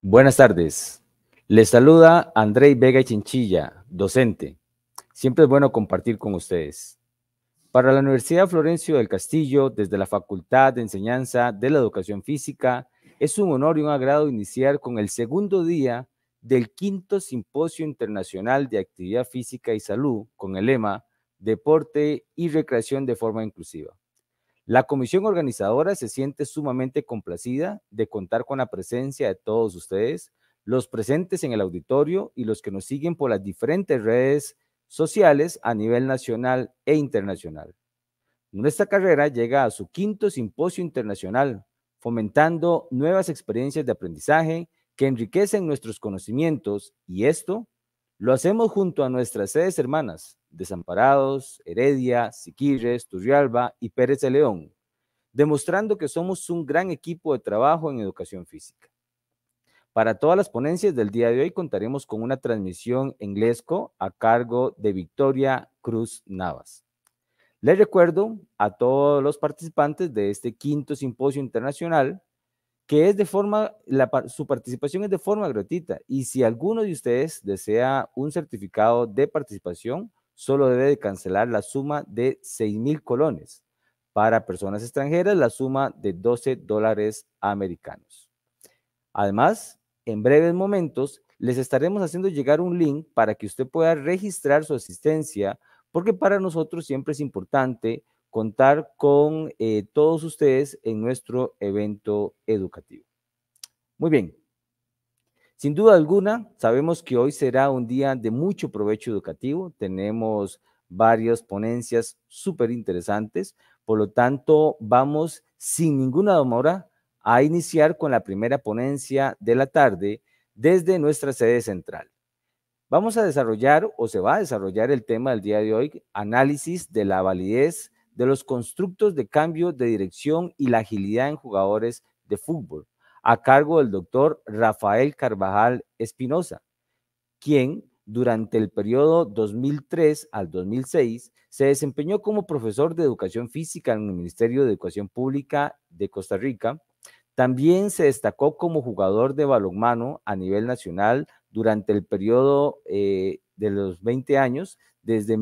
Buenas tardes. Les saluda Andrei Vega Chinchilla, docente. Siempre es bueno compartir con ustedes. Para la Universidad Florencio del Castillo, desde la Facultad de Enseñanza de la Educación Física, es un honor y un agrado iniciar con el segundo día del quinto Simposio Internacional de Actividad Física y Salud, con el lema Deporte y Recreación de forma inclusiva. La comisión organizadora se siente sumamente complacida de contar con la presencia de todos ustedes, los presentes en el auditorio y los que nos siguen por las diferentes redes sociales a nivel nacional e internacional. Nuestra carrera llega a su quinto simposio internacional, fomentando nuevas experiencias de aprendizaje que enriquecen nuestros conocimientos, y esto lo hacemos junto a nuestras sedes hermanas, Desamparados, Heredia, Siquirres, Turrialba y Pérez de León, demostrando que somos un gran equipo de trabajo en educación física. Para todas las ponencias del día de hoy contaremos con una transmisión en Lesco a cargo de Victoria Cruz Navas. Les recuerdo a todos los participantes de este quinto simposio internacional que es su participación es de forma gratuita, y si alguno de ustedes desea un certificado de participación, solo debe de cancelar la suma de 6,000 colones. Para personas extranjeras, la suma de $12 americanos. Además, en breves momentos, les estaremos haciendo llegar un link para que usted pueda registrar su asistencia, porque para nosotros siempre es importante contar con todos ustedes en nuestro evento educativo. Muy bien. Sin duda alguna, sabemos que hoy será un día de mucho provecho educativo. Tenemos varias ponencias súper interesantes. Por lo tanto, vamos sin ninguna demora a iniciar con la primera ponencia de la tarde desde nuestra sede central. Vamos a desarrollar, o se va a desarrollar, el tema del día de hoy: análisis de la validez de los constructos de cambio de dirección y la agilidad en jugadores de fútbol, a cargo del doctor Rafael Carvajal Espinosa, quien durante el periodo 2003 al 2006 se desempeñó como profesor de educación física en el Ministerio de Educación Pública de Costa Rica. También se destacó como jugador de balonmano a nivel nacional durante el periodo de los 20 años, desde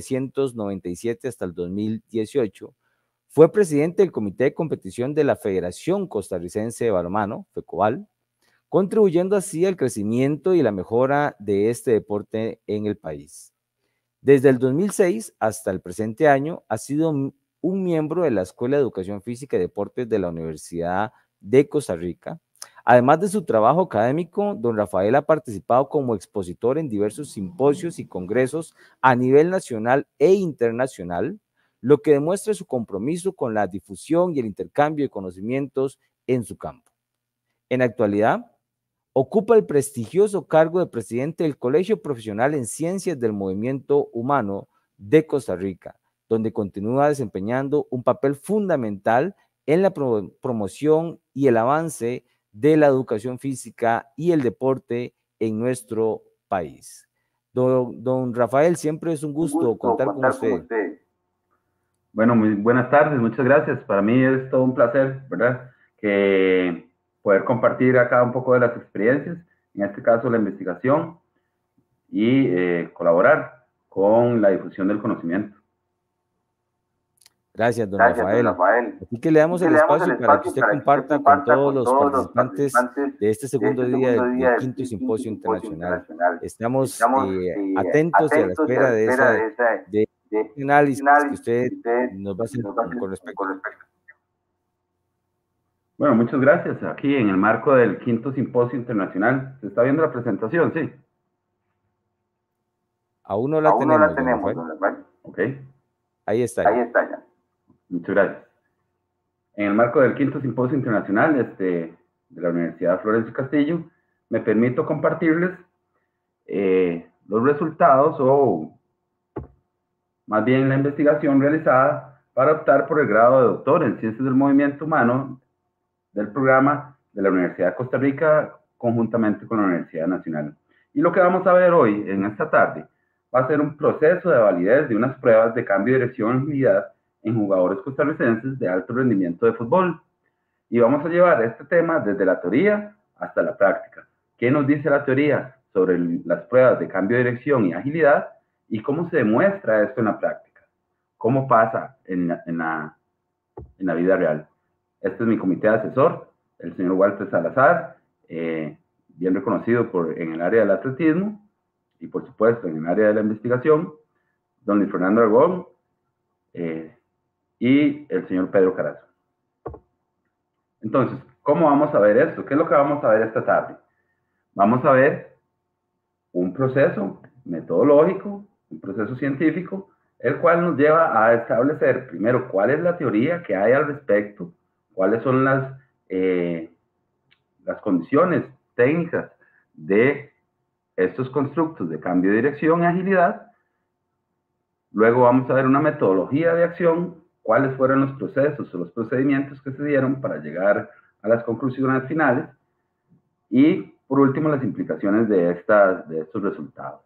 1997 hasta el 2018. Fue presidente del Comité de Competición de la Federación Costarricense de Balonmano, FECOBAL, contribuyendo así al crecimiento y la mejora de este deporte en el país. Desde el 2006 hasta el presente año ha sido un miembro de la Escuela de Educación Física y Deportes de la Universidad de Costa Rica. Además de su trabajo académico, don Rafael ha participado como expositor en diversos simposios y congresos a nivel nacional e internacional, lo que demuestra su compromiso con la difusión y el intercambio de conocimientos en su campo. En la actualidad, ocupa el prestigioso cargo de presidente del Colegio Profesional en Ciencias del Movimiento Humano de Costa Rica, donde continúa desempeñando un papel fundamental en la promoción y el avance de la educación física y el deporte en nuestro país. Don Rafael, siempre es un gusto contar con usted. Bueno, muy buenas tardes, muchas gracias. Para mí es todo un placer, ¿verdad? Que poder compartir acá un poco de las experiencias, en este caso la investigación, y colaborar con la difusión del conocimiento. Gracias, don Rafael. Así que le damos el espacio para que usted comparta con todos los participantes de este segundo día del quinto simposio internacional. Estamos atentos y a la espera de análisis que usted nos va a hacer con respecto a. Bueno, muchas gracias. Aquí en el marco del quinto simposio internacional, ¿se está viendo la presentación? Sí. Aún no la tenemos, don Rafael. Ok. Ahí está ya. Muchas gracias. En el marco del quinto simposio internacional de la Universidad Florencio Castillo, me permito compartirles los resultados, o más bien la investigación realizada para optar por el grado de doctor en Ciencias del Movimiento Humano del programa de la Universidad de Costa Rica, conjuntamente con la Universidad Nacional. Y lo que vamos a ver hoy, en esta tarde, va a ser un proceso de validez de unas pruebas de cambio de dirección y agilidad en jugadores costarricenses de alto rendimiento de fútbol. Y vamos a llevar este tema desde la teoría hasta la práctica, qué nos dice la teoría sobre las pruebas de cambio de dirección y agilidad y cómo se demuestra esto en la práctica, cómo pasa en la vida real. Este es mi comité asesor, el señor Walter Salazar, bien reconocido en el área del atletismo y por supuesto en el área de la investigación, don Luis Fernando Aragón y el señor Pedro Carazo. Entonces, ¿cómo vamos a ver esto? ¿Qué es lo que vamos a ver esta tarde? Vamos a ver un proceso metodológico, un proceso científico, el cual nos lleva a establecer primero cuál es la teoría que hay al respecto, cuáles son las condiciones técnicas de estos constructos de cambio de dirección y agilidad. Luego vamos a ver una metodología de acción, cuáles fueron los procesos o los procedimientos que se dieron para llegar a las conclusiones finales. Y por último, las implicaciones de estos resultados.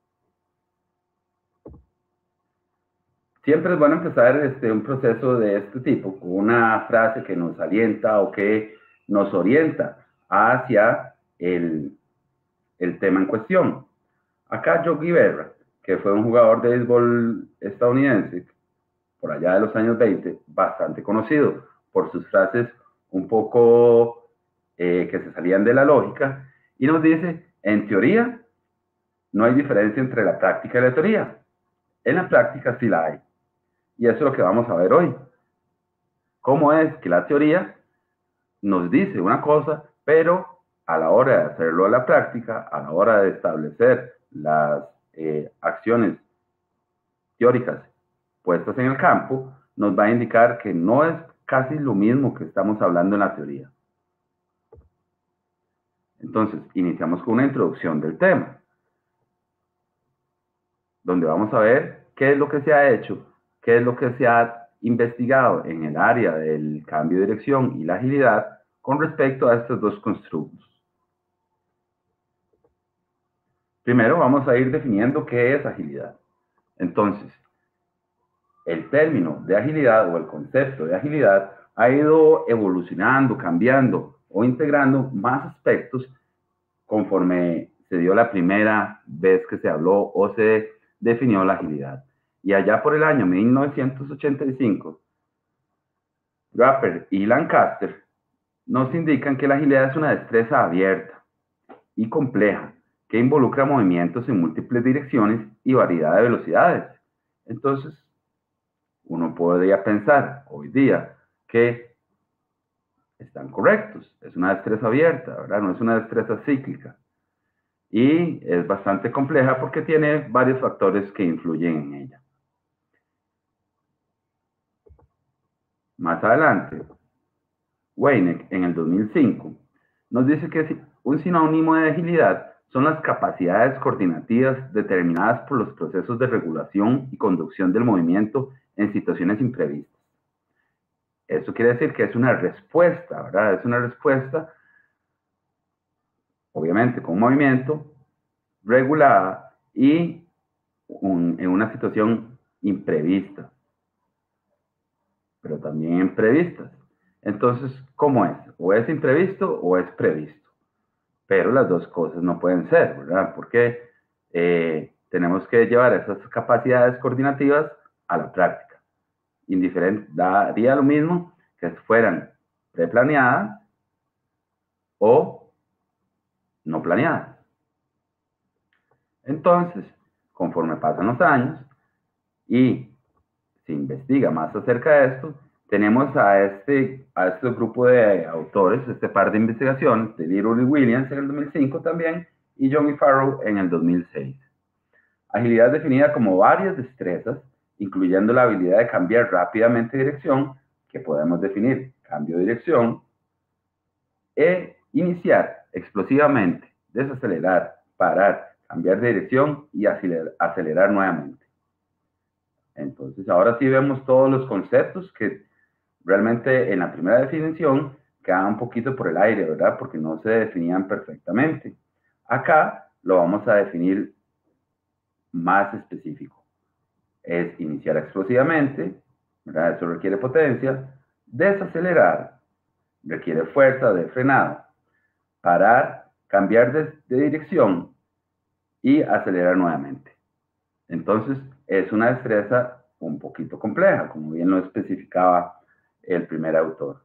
Siempre es bueno empezar un proceso de este tipo con una frase que nos alienta o que nos orienta hacia el tema en cuestión. Acá Yogi Berra, que fue un jugador de béisbol estadounidense por allá de los años 20, bastante conocido por sus frases un poco que se salían de la lógica, y nos dice, en teoría, no hay diferencia entre la práctica y la teoría. En la práctica sí la hay. Y eso es lo que vamos a ver hoy. Cómo es que la teoría nos dice una cosa, pero a la hora de hacerlo a la práctica, a la hora de establecer las acciones teóricas puestas en el campo, nos va a indicar que no es casi lo mismo que estamos hablando en la teoría. Entonces, iniciamos con una introducción del tema, donde vamos a ver qué es lo que se ha hecho, qué es lo que se ha investigado en el área del cambio de dirección y la agilidad con respecto a estos dos constructos. Primero vamos a ir definiendo qué es agilidad. Entonces, el término de agilidad o el concepto de agilidad ha ido evolucionando, cambiando o integrando más aspectos conforme se dio la primera vez que se habló o se definió la agilidad. Y allá por el año 1985, Draper y Lancaster nos indican que la agilidad es una destreza abierta y compleja que involucra movimientos en múltiples direcciones y variedad de velocidades. Entonces, uno podría pensar hoy día que están correctos. Es una destreza abierta, ¿verdad? No es una destreza cíclica. Y es bastante compleja porque tiene varios factores que influyen en ella. Más adelante, Weineck, en el 2005, nos dice que un sinónimo de agilidad son las capacidades coordinativas determinadas por los procesos de regulación y conducción del movimiento en situaciones imprevistas. Eso quiere decir que es una respuesta, ¿verdad? Es una respuesta, obviamente, con un movimiento regulada y en una situación imprevista, pero también previstas. Entonces, ¿cómo es? O es imprevisto o es previsto. Pero las dos cosas no pueden ser, ¿verdad? Porque tenemos que llevar esas capacidades coordinativas a la práctica. Daría lo mismo que fueran preplaneadas o no planeadas. Entonces, conforme pasan los años y se investiga más acerca de esto, tenemos a este grupo de autores, este par de investigaciones, de Little y Williams en el 2005 también, y John y Farrow en el 2006. Agilidad definida como varias destrezas, incluyendo la habilidad de cambiar rápidamente de dirección, que podemos definir cambio de dirección, e iniciar explosivamente, desacelerar, parar, cambiar de dirección y acelerar nuevamente. Entonces, ahora sí vemos todos los conceptos que realmente en la primera definición quedaban un poquito por el aire, ¿verdad? Porque no se definían perfectamente. Acá lo vamos a definir más específico. Es iniciar explosivamente, ¿verdad? Eso requiere potencia. Desacelerar requiere fuerza de frenado. Parar, cambiar de dirección y acelerar nuevamente. Entonces, es una destreza un poquito compleja, como bien lo especificaba el primer autor.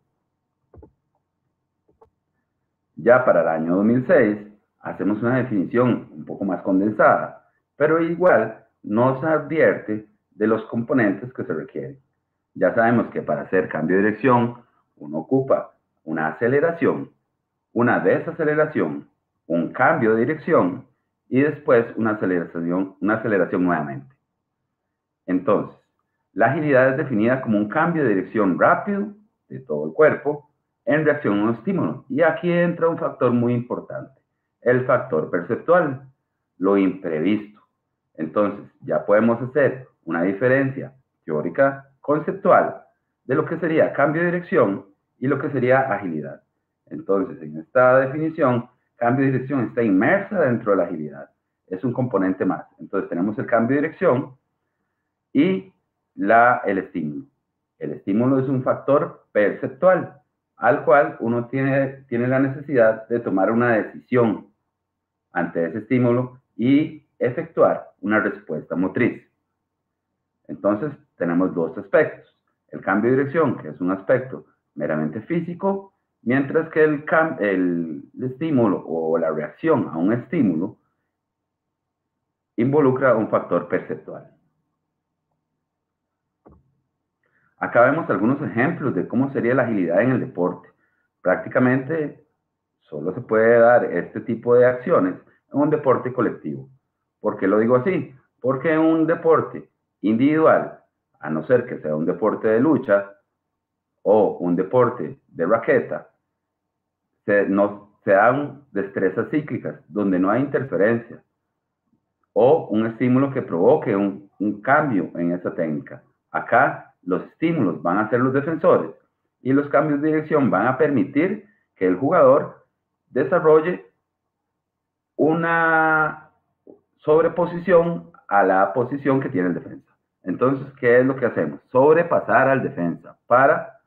Ya para el año 2006, hacemos una definición un poco más condensada, pero igual nos advierte de los componentes que se requieren. Ya sabemos que para hacer cambio de dirección, uno ocupa una aceleración, una desaceleración, un cambio de dirección y después una aceleración nuevamente. Entonces, la agilidad es definida como un cambio de dirección rápido de todo el cuerpo en reacción a un estímulo. Y aquí entra un factor muy importante, el factor perceptual, lo imprevisto. Entonces, ya podemos hacer una diferencia teórica conceptual de lo que sería cambio de dirección y lo que sería agilidad. Entonces, en esta definición, cambio de dirección está inmersa dentro de la agilidad. Es un componente más. Entonces, tenemos el cambio de dirección y el estímulo. El estímulo es un factor perceptual, al cual uno tiene la necesidad de tomar una decisión ante ese estímulo y efectuar una respuesta motriz. Entonces, tenemos dos aspectos. El cambio de dirección, que es un aspecto meramente físico, mientras que el estímulo o la reacción a un estímulo involucra un factor perceptual. Acá vemos algunos ejemplos de cómo sería la agilidad en el deporte. Prácticamente solo se puede dar este tipo de acciones en un deporte colectivo. ¿Por qué lo digo así? Porque en un deporte individual, a no ser que sea un deporte de lucha o un deporte de raqueta, se dan destrezas cíclicas donde no hay interferencia o un estímulo que provoque un cambio en esa técnica. Acá los estímulos van a ser los defensores y los cambios de dirección van a permitir que el jugador desarrolle una sobreposición a la posición que tiene el defensa. Entonces, ¿qué es lo que hacemos? Sobrepasar al defensa para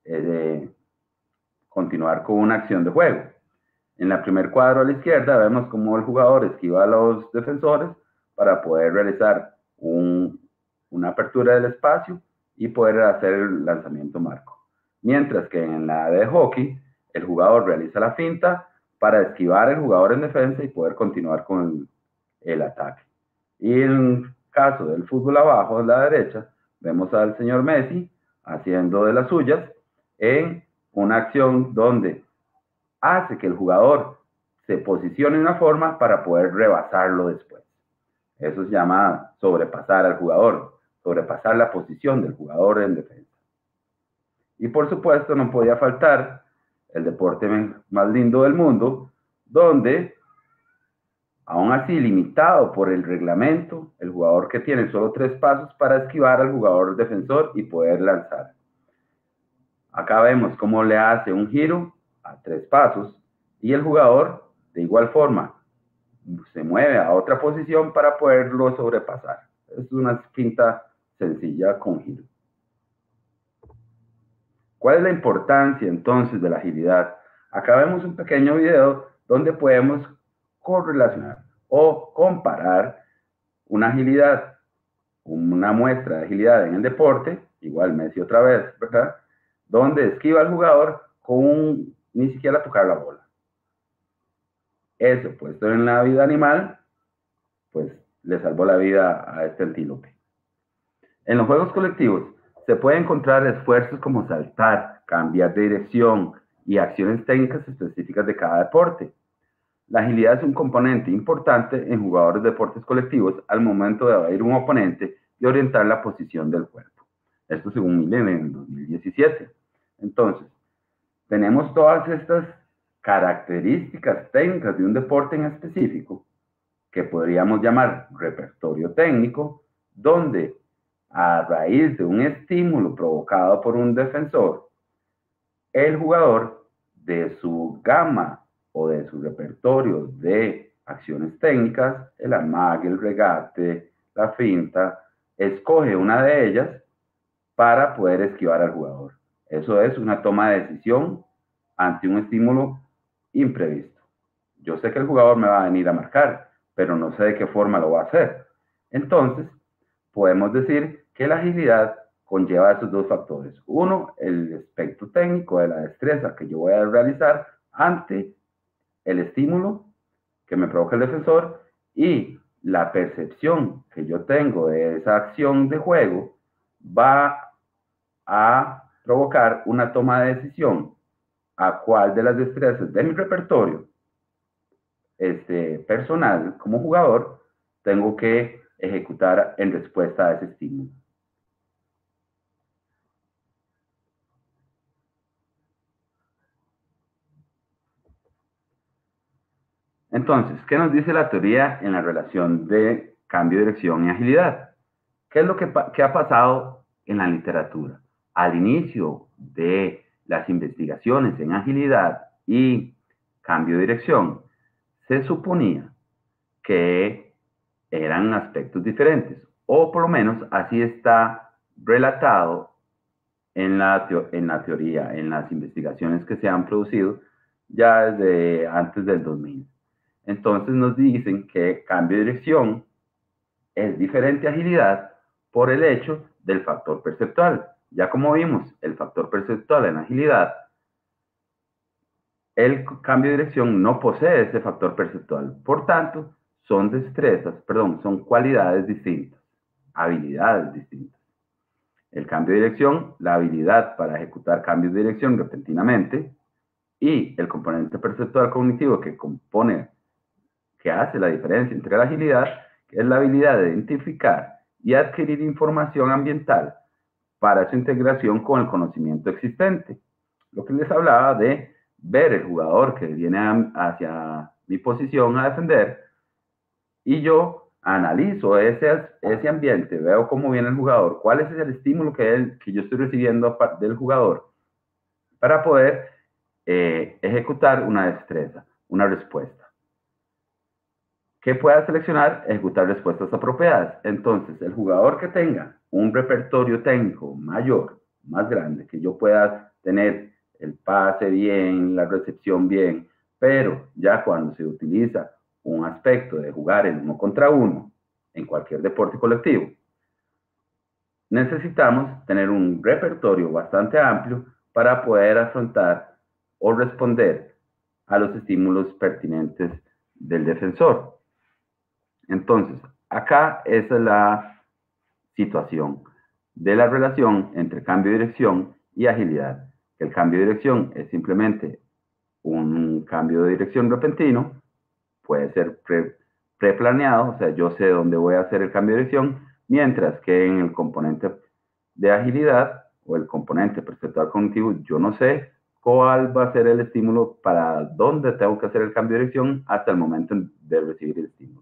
continuar con una acción de juego. En el primer cuadro a la izquierda vemos cómo el jugador esquiva a los defensores para poder realizar una apertura del espacio y poder hacer el lanzamiento marco. Mientras que en la de hockey, el jugador realiza la finta para esquivar al jugador en defensa y poder continuar con el ataque. Y en el caso del fútbol abajo, a la derecha, vemos al señor Messi haciendo de las suyas en una acción donde hace que el jugador se posicione de una forma para poder rebasarlo después. Eso se llama sobrepasar al jugador, sobrepasar la posición del jugador en defensa. Y por supuesto no podía faltar el deporte más lindo del mundo, donde, aún así limitado por el reglamento, el jugador que tiene solo 3 pasos para esquivar al jugador defensor y poder lanzar. Acá vemos cómo le hace un giro a 3 pasos y el jugador de igual forma se mueve a otra posición para poderlo sobrepasar. Es una finta sencilla con giro. ¿Cuál es la importancia entonces de la agilidad? Acá vemos un pequeño video donde podemos correlacionar o comparar una agilidad, una muestra de agilidad en el deporte, igual Messi otra vez, ¿verdad? Donde esquiva al jugador con ni siquiera tocar la bola. Eso, puesto en la vida animal, pues le salvó la vida a este antílope. En los juegos colectivos se puede encontrar esfuerzos como saltar, cambiar de dirección y acciones técnicas específicas de cada deporte. La agilidad es un componente importante en jugadores de deportes colectivos al momento de evadir un oponente y orientar la posición del cuerpo. Esto según Millen en 2017. Entonces, tenemos todas estas características técnicas de un deporte en específico que podríamos llamar repertorio técnico, donde a raíz de un estímulo provocado por un defensor, el jugador de su gama o de su repertorio de acciones técnicas, el amague, el regate, la finta, escoge una de ellas para poder esquivar al jugador. Eso es una toma de decisión ante un estímulo imprevisto. Yo sé que el jugador me va a venir a marcar, pero no sé de qué forma lo va a hacer. Entonces, podemos decir que la agilidad conlleva esos dos factores. Uno, el aspecto técnico de la destreza que yo voy a realizar ante el estímulo que me provoca el defensor, y la percepción que yo tengo de esa acción de juego va a provocar una toma de decisión a cuál de las destrezas de mi repertorio personal como jugador tengo que ejecutar en respuesta a ese estímulo. Entonces, ¿qué nos dice la teoría en la relación de cambio de dirección y agilidad? ¿Qué es lo que ha pasado en la literatura? Al inicio de las investigaciones en agilidad y cambio de dirección, se suponía que eran aspectos diferentes, o por lo menos así está relatado en la teoría, en las investigaciones que se han producido ya desde antes del 2000. Entonces nos dicen que cambio de dirección es diferente a agilidad por el hecho del factor perceptual. Ya como vimos, el factor perceptual en agilidad, el cambio de dirección no posee ese factor perceptual. Por tanto, son son cualidades distintas, habilidades distintas. El cambio de dirección, la habilidad para ejecutar cambios de dirección repentinamente, y el componente perceptual cognitivo que hace la diferencia entre la agilidad, que es la habilidad de identificar y adquirir información ambiental para su integración con el conocimiento existente. Lo que les hablaba de ver el jugador que viene hacia mi posición a defender, y yo analizo ese ambiente, veo cómo viene el jugador, cuál es el estímulo que yo estoy recibiendo del jugador, para poder ejecutar una destreza, una respuesta. Que pueda seleccionar, ejecutar respuestas apropiadas. Entonces, el jugador que tenga un repertorio técnico mayor, más grande, que yo pueda tener el pase bien, la recepción bien, pero ya cuando se utiliza un aspecto de jugar en 1 contra 1, en cualquier deporte colectivo, necesitamos tener un repertorio bastante amplio para poder afrontar o responder a los estímulos pertinentes del defensor. Entonces, acá esa es la situación de la relación entre cambio de dirección y agilidad. El cambio de dirección es simplemente un cambio de dirección repentino, puede ser preplaneado, o sea, yo sé dónde voy a hacer el cambio de dirección, mientras que en el componente de agilidad o el componente perceptual cognitivo, yo no sé cuál va a ser el estímulo, para dónde tengo que hacer el cambio de dirección hasta el momento de recibir el estímulo.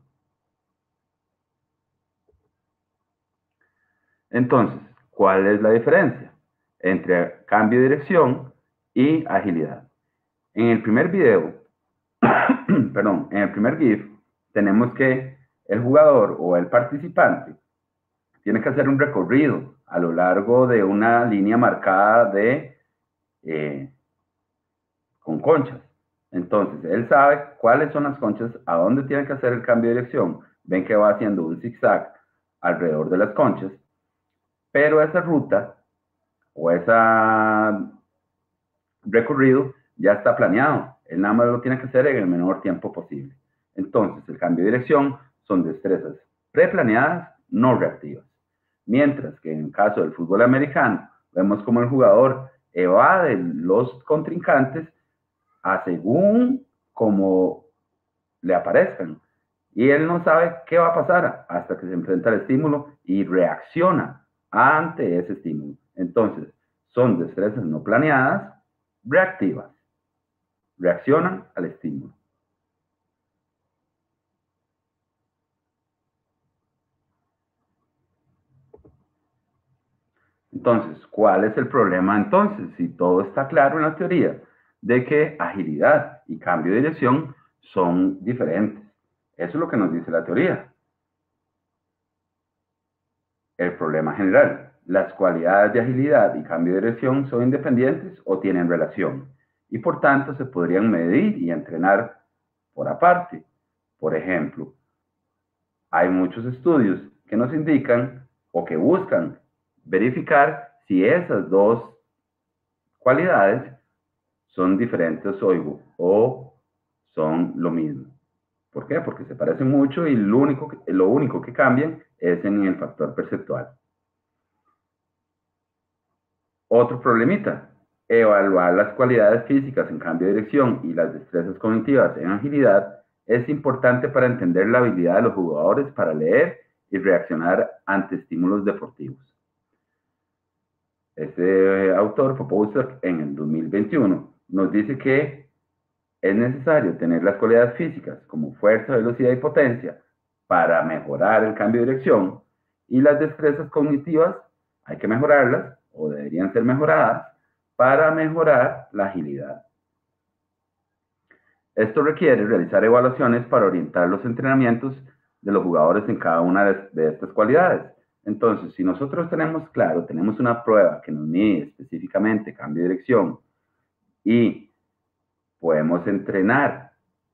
Entonces, ¿cuál es la diferencia entre cambio de dirección y agilidad? En el primer video, perdón, en el primer GIF, tenemos que el jugador o el participante tiene que hacer un recorrido a lo largo de una línea marcada con conchas. Entonces, él sabe cuáles son las conchas, a dónde tiene que hacer el cambio de dirección. Ven que va haciendo un zigzag alrededor de las conchas, pero esa ruta o ese recorrido ya está planeado. Él nada más lo tiene que hacer en el menor tiempo posible. Entonces, el cambio de dirección son destrezas preplaneadas, no reactivas. Mientras que en el caso del fútbol americano, vemos como el jugador evade los contrincantes según como le aparezcan. Y él no sabe qué va a pasar hasta que se enfrenta al estímulo y reacciona ante ese estímulo. Entonces, son destrezas no planeadas, reactivas. Reaccionan al estímulo. Entonces, ¿cuál es el problema entonces? Si todo está claro en la teoría de que agilidad y cambio de dirección son diferentes. Eso es lo que nos dice la teoría. El problema general: las cualidades de agilidad y cambio de dirección son independientes o tienen relación, y por tanto se podrían medir y entrenar por aparte. Por ejemplo, hay muchos estudios que nos indican o que buscan verificar si esas dos cualidades son diferentes o son lo mismo. ¿Por qué? Porque se parecen mucho y lo único que cambian es en el factor perceptual. Otro problemita, evaluar las cualidades físicas en cambio de dirección y las destrezas cognitivas en agilidad es importante para entender la habilidad de los jugadores para leer y reaccionar ante estímulos deportivos. Este autor, Popowski, en el 2021, nos dice que es necesario tener las cualidades físicas como fuerza, velocidad y potencia para mejorar el cambio de dirección, y las destrezas cognitivas hay que mejorarlas o deberían ser mejoradas para mejorar la agilidad. Esto requiere realizar evaluaciones para orientar los entrenamientos de los jugadores en cada una de estas cualidades. Entonces, si nosotros tenemos claro, tenemos una prueba que nos mide específicamente cambio de dirección y podemos entrenar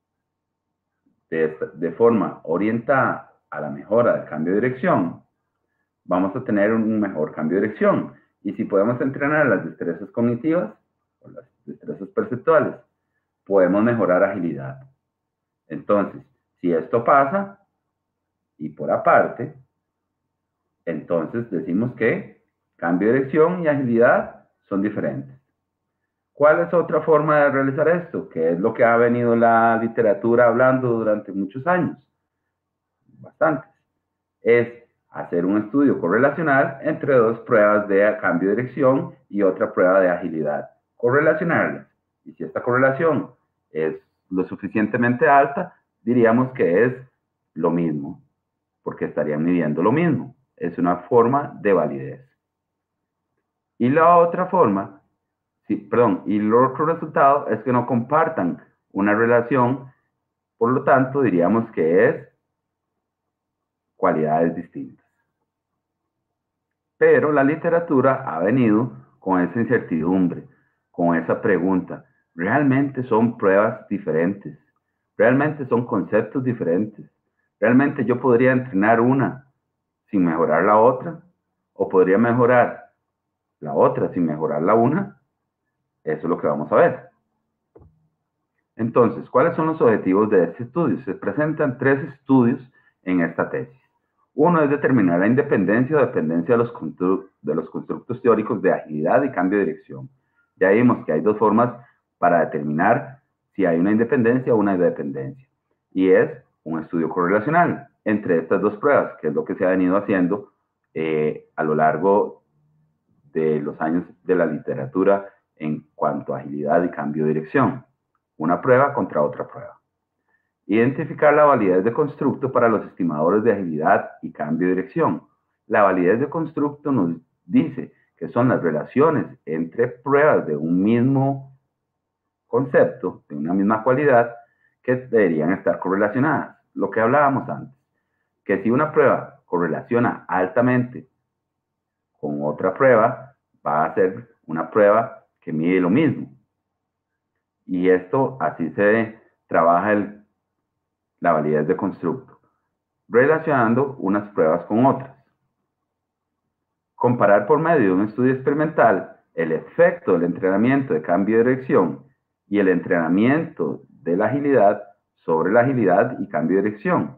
de forma orientada a la mejora del cambio de dirección, vamos a tener un mejor cambio de dirección. Y si podemos entrenar las destrezas cognitivas o las destrezas perceptuales, podemos mejorar agilidad. Entonces, si esto pasa, y por aparte, entonces decimos que cambio de dirección y agilidad son diferentes. ¿Cuál es otra forma de realizar esto? Que es lo que ha venido la literatura hablando durante muchos años, bastantes. Es hacer un estudio correlacional entre dos pruebas de cambio de dirección y otra prueba de agilidad. Correlacionarlas. Y si esta correlación es lo suficientemente alta, diríamos que es lo mismo, porque estarían midiendo lo mismo. Es una forma de validez. Y la otra forma, y el otro resultado es que no compartan una relación, por lo tanto diríamos que es cualidades distintas. Pero la literatura ha venido con esa incertidumbre, con esa pregunta. ¿Realmente son pruebas diferentes? ¿Realmente son conceptos diferentes? ¿Realmente yo podría entrenar una sin mejorar la otra? ¿O podría mejorar la otra sin mejorar la una? Eso es lo que vamos a ver. Entonces, ¿cuáles son los objetivos de este estudio? Se presentan 3 estudios en esta tesis. Uno es determinar la independencia o dependencia de los constructos teóricos de agilidad y cambio de dirección. Ya vimos que hay 2 formas para determinar si hay una independencia o una dependencia. Y es un estudio correlacional entre estas 2 pruebas, que es lo que se ha venido haciendo a lo largo de los años de la literatura en cuanto a agilidad y cambio de dirección. Una prueba contra otra prueba. Identificar la validez de constructo para los estimadores de agilidad y cambio de dirección. La validez de constructo nos dice que son las relaciones entre pruebas de un mismo concepto, de una misma cualidad, que deberían estar correlacionadas. Lo que hablábamos antes, que si una prueba correlaciona altamente con otra prueba, va a ser una prueba que mide lo mismo. Y esto, así se trabaja la validez de constructo, relacionando unas pruebas con otras. Comparar por medio de un estudio experimental el efecto del entrenamiento de cambio de dirección y el entrenamiento de la agilidad sobre la agilidad y cambio de dirección,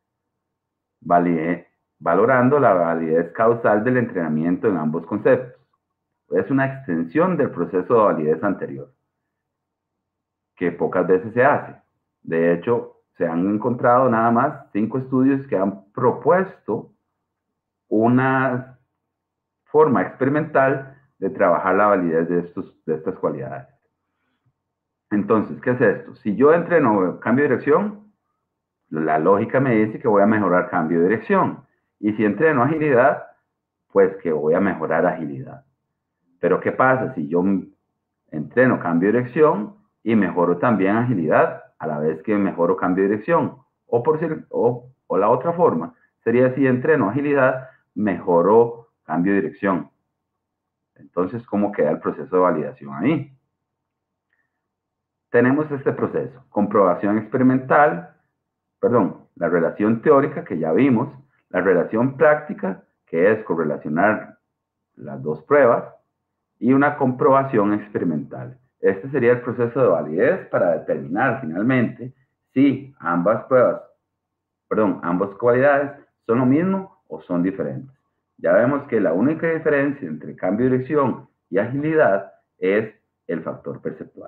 valorando la validez causal del entrenamiento en ambos conceptos. Es una extensión del proceso de validez anterior, que pocas veces se hace. De hecho, se han encontrado nada más 5 estudios que han propuesto una forma experimental de trabajar la validez de estas cualidades. Entonces, ¿qué es esto? Si yo entreno cambio de dirección, la lógica me dice que voy a mejorar cambio de dirección. Y si entreno agilidad, pues que voy a mejorar agilidad. Pero ¿qué pasa si yo entreno cambio de dirección y mejoro también agilidad a la vez que mejoro cambio de dirección? O la otra forma sería si entreno agilidad, mejoro cambio de dirección. Entonces, ¿cómo queda el proceso de validación ahí? tenemos este proceso, comprobación experimental, perdón, la relación teórica que ya vimos, la relación práctica, que es correlacionar las dos pruebas, y una comprobación experimental. Este sería el proceso de validez para determinar finalmente si ambas cualidades son lo mismo o son diferentes. Ya vemos que la única diferencia entre cambio de dirección y agilidad es el factor perceptual.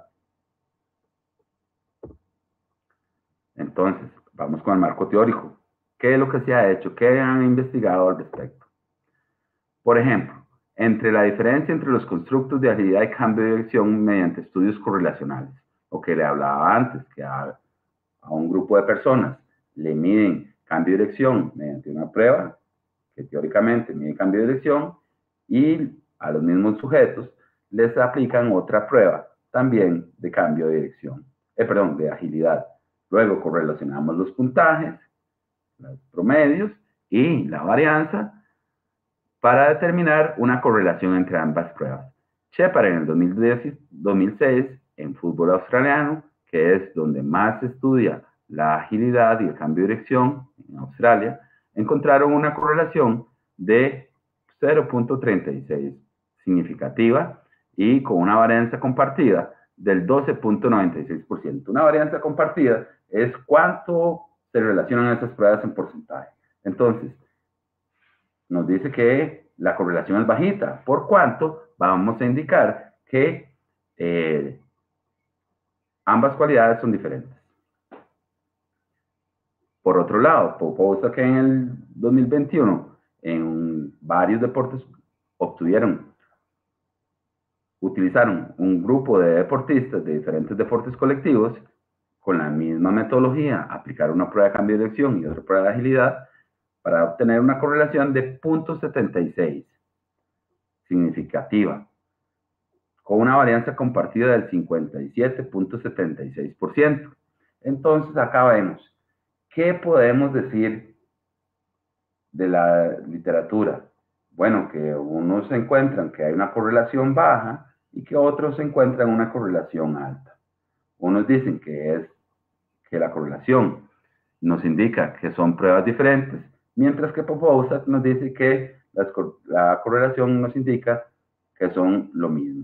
Entonces, vamos con el marco teórico. ¿Qué es lo que se ha hecho? ¿Qué han investigado al respecto? Por ejemplo, entre la diferencia entre los constructos de agilidad y cambio de dirección mediante estudios correlacionales, lo que le hablaba antes, que a un grupo de personas le miden cambio de dirección mediante una prueba, que teóricamente mide cambio de dirección, y a los mismos sujetos les aplican otra prueba también de cambio de dirección, de agilidad. Luego correlacionamos los puntajes, los promedios y la varianza para determinar una correlación entre ambas pruebas. Shepard en el 2006, en fútbol australiano, que es donde más se estudia la agilidad y el cambio de dirección en Australia, encontraron una correlación de 0.36 significativa y con una varianza compartida del 12.96%. Una varianza compartida es cuánto se relacionan esas pruebas en porcentaje. Entonces, nos dice que la correlación es bajita, por cuanto vamos a indicar que ambas cualidades son diferentes. Por otro lado, Popov, que en el 2021 en varios deportes utilizaron un grupo de deportistas de diferentes deportes colectivos con la misma metodología, aplicar una prueba de cambio de dirección y otra prueba de agilidad, para obtener una correlación de 0.76 significativa, con una varianza compartida del 57.76%. Entonces, acá vemos, ¿qué podemos decir de la literatura? Bueno, que unos encuentran que hay una correlación baja y que otros encuentran una correlación alta. Unos dicen que la correlación nos indica que son pruebas diferentes, mientras que Popov nos dice que la correlación nos indica que son lo mismo.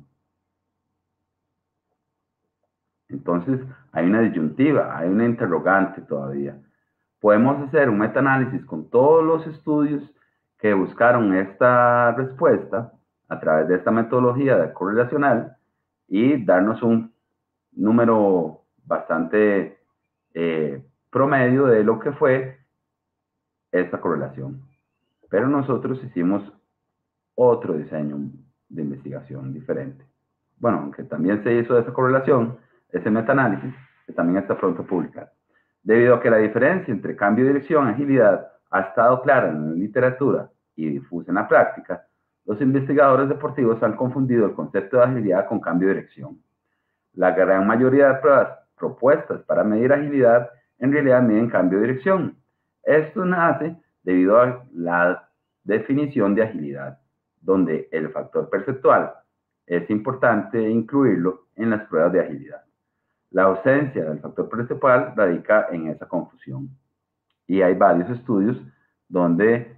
Entonces, hay una disyuntiva, hay una interrogante todavía. Podemos hacer un metaanálisis con todos los estudios que buscaron esta respuesta a través de esta metodología correlacional y darnos un número bastante promedio de lo que fue esta correlación. Pero nosotros hicimos otro diseño de investigación diferente. Bueno, aunque también se hizo esa correlación, ese metaanálisis, que también está pronto a publicar. Debido a que la diferencia entre cambio de dirección y agilidad ha estado clara en la literatura y difusa en la práctica, los investigadores deportivos han confundido el concepto de agilidad con cambio de dirección. La gran mayoría de pruebas propuestas para medir agilidad en realidad miden cambio de dirección. Esto nace debido a la definición de agilidad, donde el factor perceptual es importante incluirlo en las pruebas de agilidad. La ausencia del factor perceptual radica en esa confusión. Y hay varios estudios donde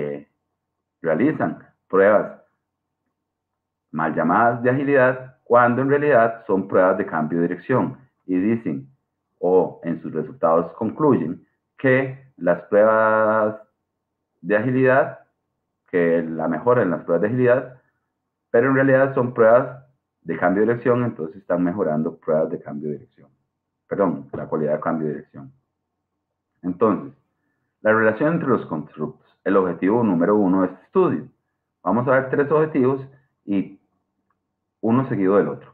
realizan pruebas mal llamadas de agilidad cuando en realidad son pruebas de cambio de dirección y dicen, o en sus resultados concluyen, que las pruebas de agilidad, que la mejora en las pruebas de agilidad, pero en realidad son pruebas de cambio de dirección, entonces están mejorando pruebas de cambio de dirección. Perdón, la cualidad de cambio de dirección. Entonces, la relación entre los constructos, el objetivo número 1 de este estudio. Vamos a ver 3 objetivos y uno seguido del otro.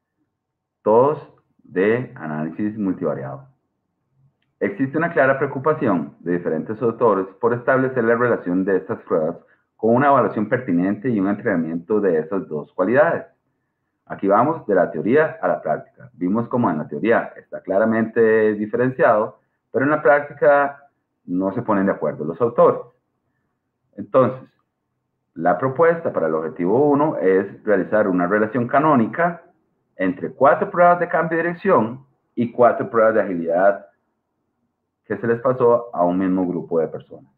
Todos de análisis multivariado. Existe una clara preocupación de diferentes autores por establecer la relación de estas pruebas con una evaluación pertinente y un entrenamiento de esas dos cualidades. Aquí vamos de la teoría a la práctica. Vimos cómo en la teoría está claramente diferenciado, pero en la práctica no se ponen de acuerdo los autores. Entonces, la propuesta para el objetivo 1 es realizar una relación canónica entre 4 pruebas de cambio de dirección y 4 pruebas de agilidad que se les pasó a un mismo grupo de personas.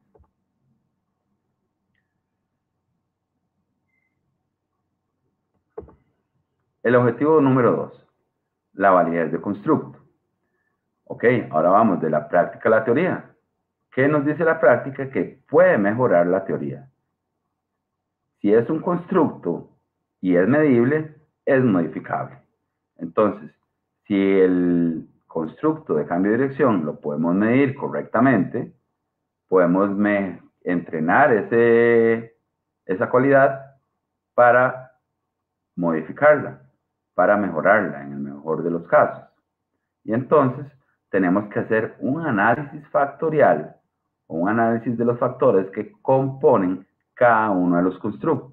El objetivo número 2, la validez de constructo. Ok, ahora vamos de la práctica a la teoría. ¿Qué nos dice la práctica? Que puede mejorar la teoría. Si es un constructo y es medible, es modificable. Entonces, si el constructo de cambio de dirección lo podemos medir correctamente, podemos entrenar esa cualidad para modificarla, para mejorarla en el mejor de los casos. Y entonces tenemos que hacer un análisis factorial o un análisis de los factores que componen cada uno de los constructos.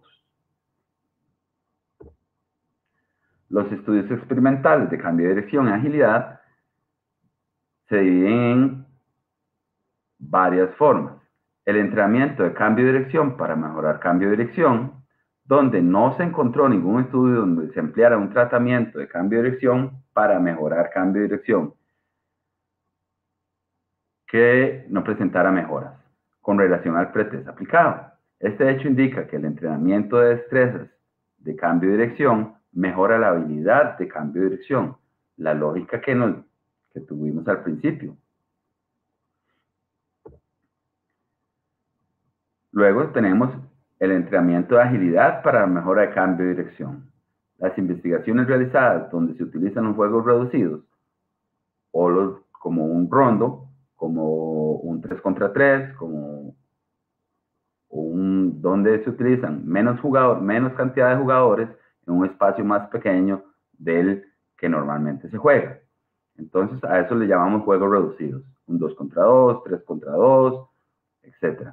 Los estudios experimentales de cambio de dirección y agilidad se dividen en varias formas. El entrenamiento de cambio de dirección para mejorar cambio de dirección, donde no se encontró ningún estudio donde se empleara un tratamiento de cambio de dirección para mejorar cambio de dirección que no presentara mejoras con relación al pretest aplicado. Este hecho indica que el entrenamiento de destrezas de cambio de dirección mejora la habilidad de cambio de dirección, la lógica que tuvimos al principio. Luego tenemos el entrenamiento de agilidad para la mejora de cambio de dirección. Las investigaciones realizadas donde se utilizan los juegos reducidos o como un rondo, como un 3 contra 3, como donde se utilizan menos cantidad de jugadores en un espacio más pequeño del que normalmente se juega. Entonces a eso le llamamos juegos reducidos, un 2 contra 2, 3 contra 2, etc.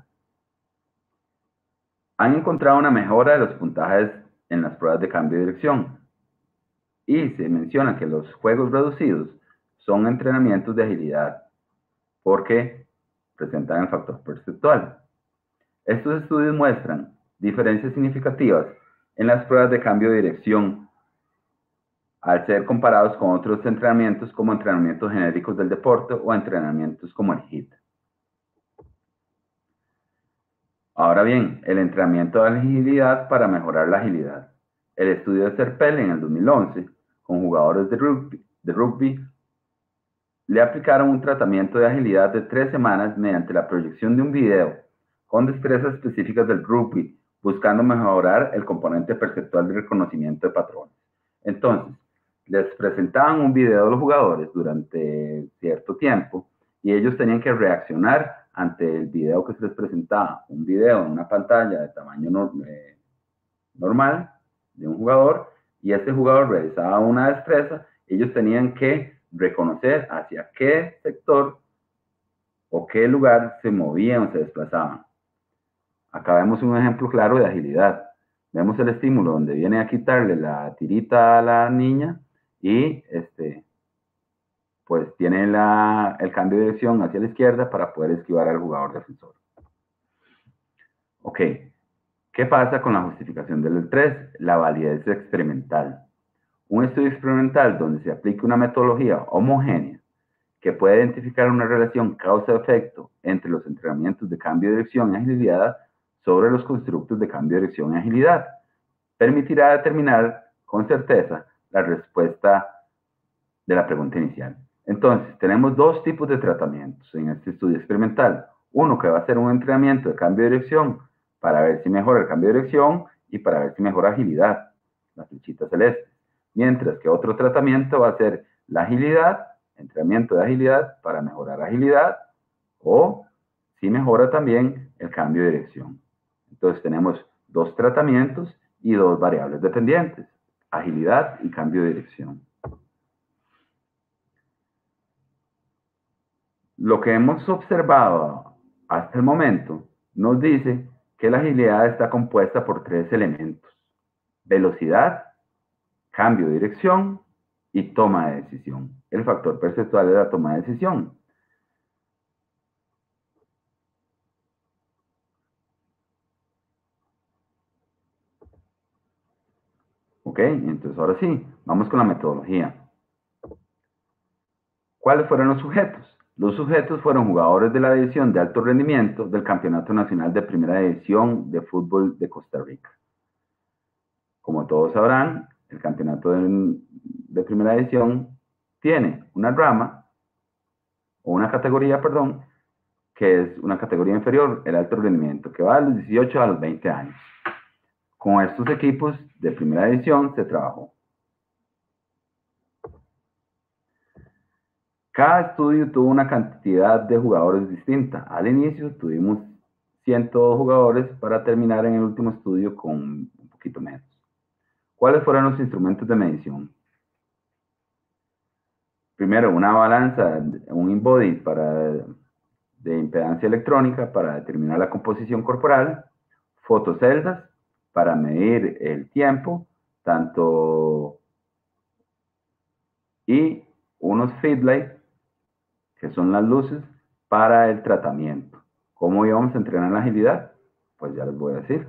Han encontrado una mejora de los puntajes en las pruebas de cambio de dirección y se menciona que los juegos reducidos son entrenamientos de agilidad porque presentan el factor perceptual. Estos estudios muestran diferencias significativas en las pruebas de cambio de dirección al ser comparados con otros entrenamientos como entrenamientos genéricos del deporte o entrenamientos como el HIIT. Ahora bien, el entrenamiento de agilidad para mejorar la agilidad. El estudio de Serpel en el 2011 con jugadores de rugby le aplicaron un tratamiento de agilidad de 3 semanas mediante la proyección de un video con destrezas específicas del rugby, buscando mejorar el componente perceptual de reconocimiento de patrones. Entonces, les presentaban un video a los jugadores durante cierto tiempo y ellos tenían que reaccionar ante el video que se les presentaba. Un video en una pantalla de tamaño normal de un jugador y este jugador realizaba una destreza. Ellos tenían que reconocer hacia qué sector o qué lugar se movían o se desplazaban. Acá vemos un ejemplo claro de agilidad. Vemos el estímulo donde viene a quitarle la tirita a la niña y pues tiene el cambio de dirección hacia la izquierda para poder esquivar al jugador defensor. Ok, ¿qué pasa con la justificación del 3? La validez experimental. Un estudio experimental donde se aplica una metodología homogénea que puede identificar una relación causa-efecto entre los entrenamientos de cambio de dirección y agilidad sobre los constructos de cambio de dirección y agilidad. Permitirá determinar con certeza la respuesta de la pregunta inicial. Entonces, tenemos dos tipos de tratamientos en este estudio experimental. Uno que va a ser un entrenamiento de cambio de dirección para ver si mejora el cambio de dirección y para ver si mejora agilidad, la flechita celeste. Mientras que otro tratamiento va a ser la agilidad, entrenamiento de agilidad para mejorar agilidad o si mejora también el cambio de dirección. Entonces tenemos dos tratamientos y dos variables dependientes, agilidad y cambio de dirección. Lo que hemos observado hasta el momento nos dice que la agilidad está compuesta por 3 elementos: velocidad, cambio de dirección y toma de decisión. El factor perceptual es la toma de decisión. Ok, entonces ahora sí, vamos con la metodología. ¿Cuáles fueron los sujetos? Los sujetos fueron jugadores de la división de alto rendimiento del Campeonato Nacional de Primera División de Fútbol de Costa Rica. Como todos sabrán, el Campeonato de Primera División tiene una rama, o una categoría, perdón, que es una categoría inferior, el alto rendimiento, que va de los 18 a los 20 años. Con estos equipos de Primera División se trabajó. Cada estudio tuvo una cantidad de jugadores distinta. Al inicio tuvimos 102 jugadores para terminar en el último estudio con un poquito menos. ¿Cuáles fueron los instrumentos de medición? Primero, una balanza, un InBody de impedancia electrónica para determinar la composición corporal, fotoceldas para medir el tiempo, y unos feedlights, que son las luces, para el tratamiento. ¿Cómo íbamos a entrenar la agilidad? Pues ya les voy a decir.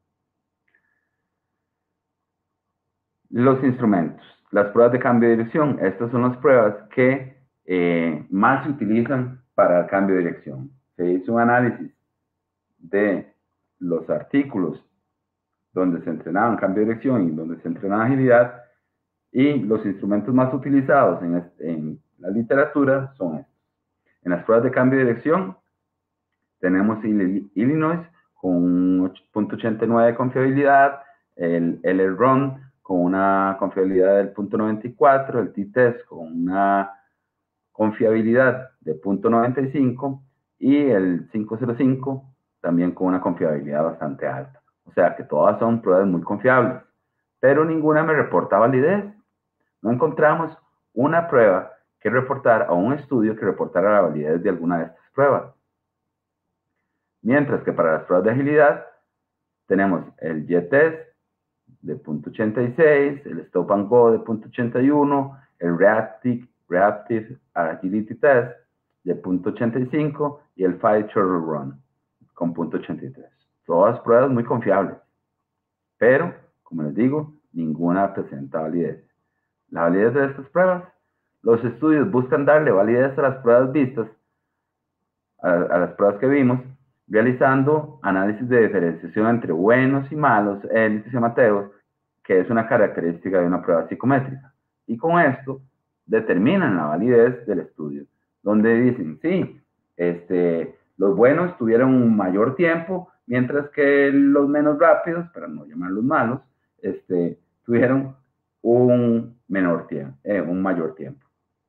Los instrumentos, las pruebas de cambio de dirección. Estas son las pruebas que más se utilizan para el cambio de dirección. Se hizo un análisis de los artículos donde se entrenaban cambio de dirección y donde se entrenaba agilidad, y los instrumentos más utilizados en la literatura son estos. En las pruebas de cambio de dirección tenemos Illinois con un 8.89 de confiabilidad, el LR-RUN con una confiabilidad del 0.94, el T-Test con una confiabilidad de 0.95 y el 505 también con una confiabilidad bastante alta. O sea que todas son pruebas muy confiables, pero ninguna me reporta validez. No encontramos una prueba que reportara, o un estudio que reportara la validez de alguna de estas pruebas. Mientras que para las pruebas de agilidad tenemos el J-Test de 0.86, el Stop and Go de 0.81, el Reactive Agility Test de 0.85 y el Fire Shuttle Run con 0.83. Todas pruebas muy confiables, pero, como les digo, ninguna presenta validez. La validez de estas pruebas, los estudios buscan darle validez a las pruebas vistas, a las pruebas que vimos, realizando análisis de diferenciación entre buenos y malos, élites y amateurs, que es una característica de una prueba psicométrica. Y con esto determinan la validez del estudio, donde dicen, sí, los buenos tuvieron un mayor tiempo, mientras que los menos rápidos, para no llamarlos malos, tuvieron un mayor tiempo.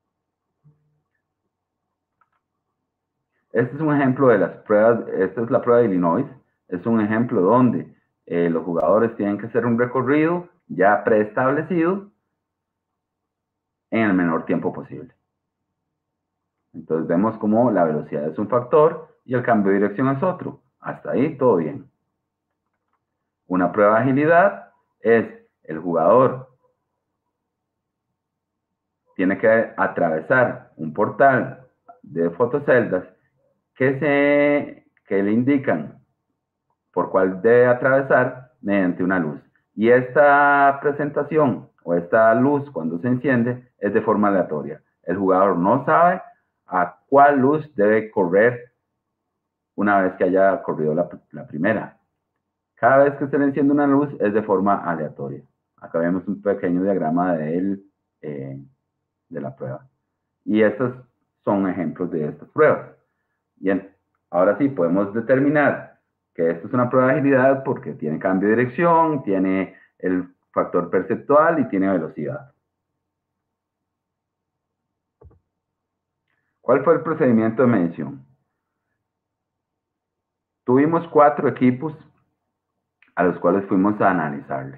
Este es un ejemplo de las pruebas. Esta es la prueba de Illinois. Es un ejemplo donde los jugadores tienen que hacer un recorrido ya preestablecido en el menor tiempo posible. Entonces vemos cómo la velocidad es un factor y el cambio de dirección es otro. Hasta ahí todo bien. Una prueba de agilidad es el jugador tiene que atravesar un portal de fotoceldas que le indican por cuál debe atravesar mediante una luz. Y esta presentación o esta luz, cuando se enciende, es de forma aleatoria. El jugador no sabe a cuál luz debe correr una vez que haya corrido la primera. Cada vez que se le enciende una luz es de forma aleatoria. Acá vemos un pequeño diagrama de la prueba. Y estos son ejemplos de estas pruebas. Bien, ahora sí podemos determinar que esto es una prueba de agilidad porque tiene cambio de dirección, tiene el factor perceptual y tiene velocidad. ¿Cuál fue el procedimiento de medición? Tuvimos 4 equipos a los cuales fuimos a analizarles.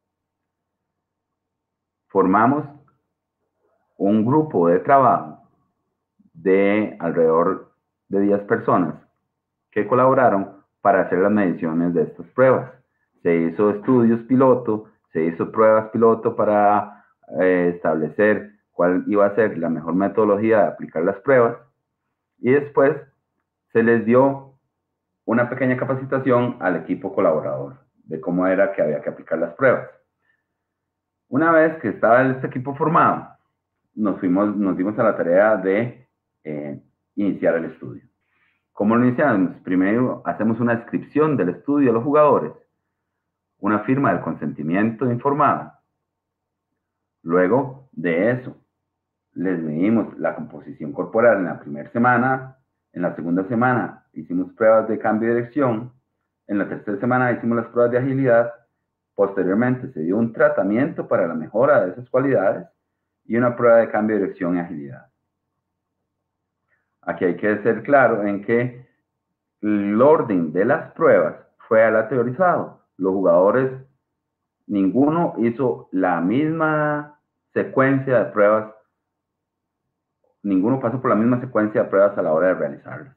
Formamos un grupo de trabajo de alrededor de 10 personas que colaboraron para hacer las mediciones de estas pruebas. Se hizo estudios piloto, se hizo pruebas piloto para establecer cuál iba a ser la mejor metodología de aplicar las pruebas, y después se les dio una pequeña capacitación al equipo colaborador de cómo era que había que aplicar las pruebas. Una vez que estaba este equipo formado, nos dimos a la tarea de iniciar el estudio. ¿Cómo lo iniciamos? Primero hacemos una descripción del estudio de los jugadores, una firma del consentimiento informado. Luego de eso, les medimos la composición corporal en la primera semana. En la segunda semana hicimos pruebas de cambio de dirección. En la tercera semana hicimos las pruebas de agilidad. Posteriormente se dio un tratamiento para la mejora de esas cualidades y una prueba de cambio de dirección y agilidad. Aquí hay que ser claro en que el orden de las pruebas fue aleatorizado. Los jugadores, ninguno hizo la misma secuencia de pruebas, ninguno pasó por la misma secuencia de pruebas a la hora de realizarlas.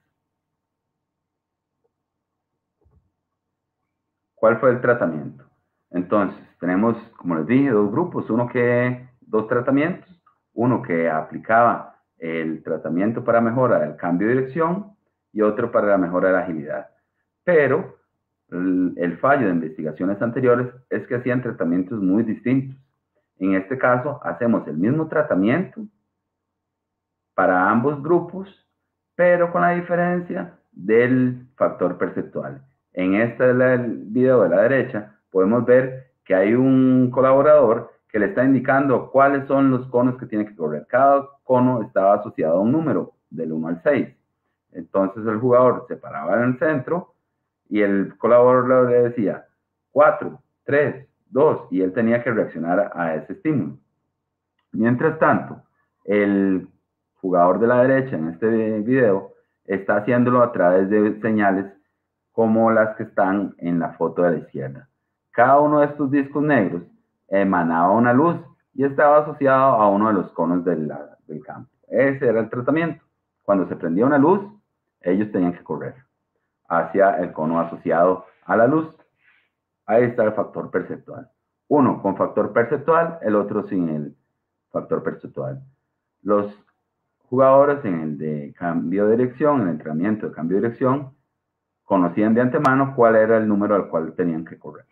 ¿Cuál fue el tratamiento? Entonces, tenemos, como les dije, dos grupos, dos tratamientos, uno que aplicaba el tratamiento para mejora del cambio de dirección y otro para la mejora de la agilidad. Pero el fallo de investigaciones anteriores es que hacían tratamientos muy distintos. En este caso, hacemos el mismo tratamiento para ambos grupos, pero con la diferencia del factor perceptual. En este video de la derecha podemos ver que hay un colaborador que le está indicando cuáles son los conos que tiene que correr. Cada cono estaba asociado a un número, del 1 al 6. Entonces el jugador se paraba en el centro y el colaborador le decía 4, 3, 2, y él tenía que reaccionar a ese estímulo. Mientras tanto, el jugador de la derecha en este video está haciéndolo a través de señales como las que están en la foto de la izquierda. Cada uno de estos discos negros emanaba una luz y estaba asociado a uno de los conos del campo. Ese era el tratamiento. Cuando se prendía una luz, ellos tenían que correr hacia el cono asociado a la luz. Ahí está el factor perceptual. Uno con factor perceptual, el otro sin el factor perceptual. Los jugadores en el de cambio de dirección, en el entrenamiento de cambio de dirección, conocían de antemano cuál era el número al cual tenían que correr.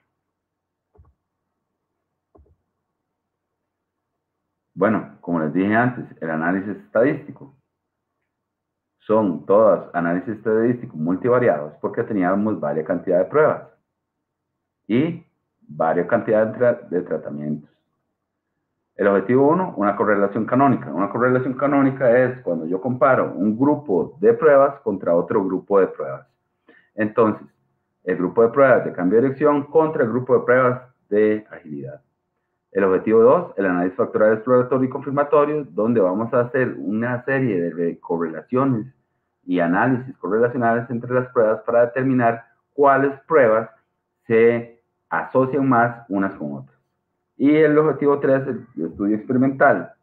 Bueno, como les dije antes, el análisis estadístico. Son todos análisis estadísticos multivariados porque teníamos varias cantidades de pruebas y varias cantidades de tratamientos. El objetivo 1, una correlación canónica. Una correlación canónica es cuando yo comparo un grupo de pruebas contra otro grupo de pruebas. Entonces, el grupo de pruebas de cambio de dirección contra el grupo de pruebas de agilidad. El objetivo 2, el análisis factorial exploratorio y confirmatorio, donde vamos a hacer una serie de correlaciones y análisis correlacionales entre las pruebas para determinar cuáles pruebas se asocian más unas con otras. Y el objetivo 3, el estudio experimental,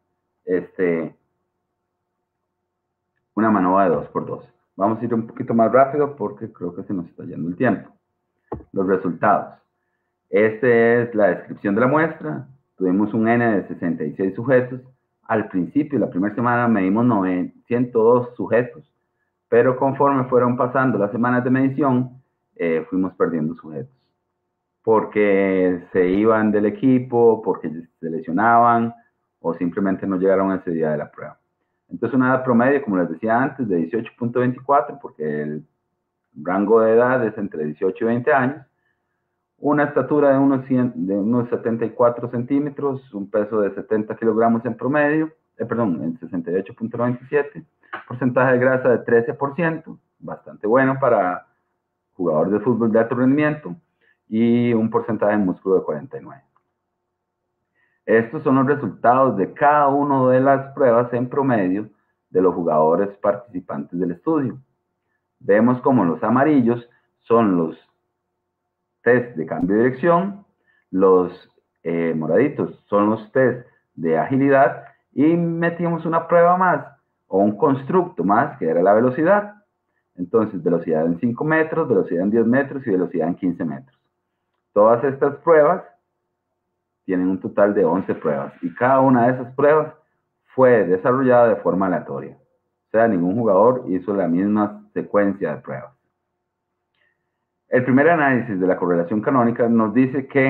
una manova de 2x2. Vamos a ir un poquito más rápido porque creo que se nos está yendo el tiempo. Los resultados. Esta es la descripción de la muestra. Tuvimos un N de 66 sujetos. Al principio, la primera semana, medimos 102 sujetos, pero conforme fueron pasando las semanas de medición, fuimos perdiendo sujetos, porque se iban del equipo, porque se lesionaban, o simplemente no llegaron a ese día de la prueba. Entonces, una edad promedio, como les decía antes, de 18.24, porque el rango de edad es entre 18 y 20 años, una estatura de unos 74 centímetros, un peso de 70 kilogramos en promedio, en 68.97, porcentaje de grasa de 13%, bastante bueno para jugador de fútbol de alto rendimiento, y un porcentaje de músculo de 49. Estos son los resultados de cada una de las pruebas en promedio de los jugadores participantes del estudio. Vemos como los amarillos son los test de cambio de dirección, los moraditos son los test de agilidad, y metimos una prueba más, o un constructo más, que era la velocidad. Entonces, velocidad en 5 metros, velocidad en 10 metros y velocidad en 15 metros. Todas estas pruebas tienen un total de 11 pruebas, y cada una de esas pruebas fue desarrollada de forma aleatoria. O sea, ningún jugador hizo la misma secuencia de pruebas. El primer análisis de la correlación canónica nos dice que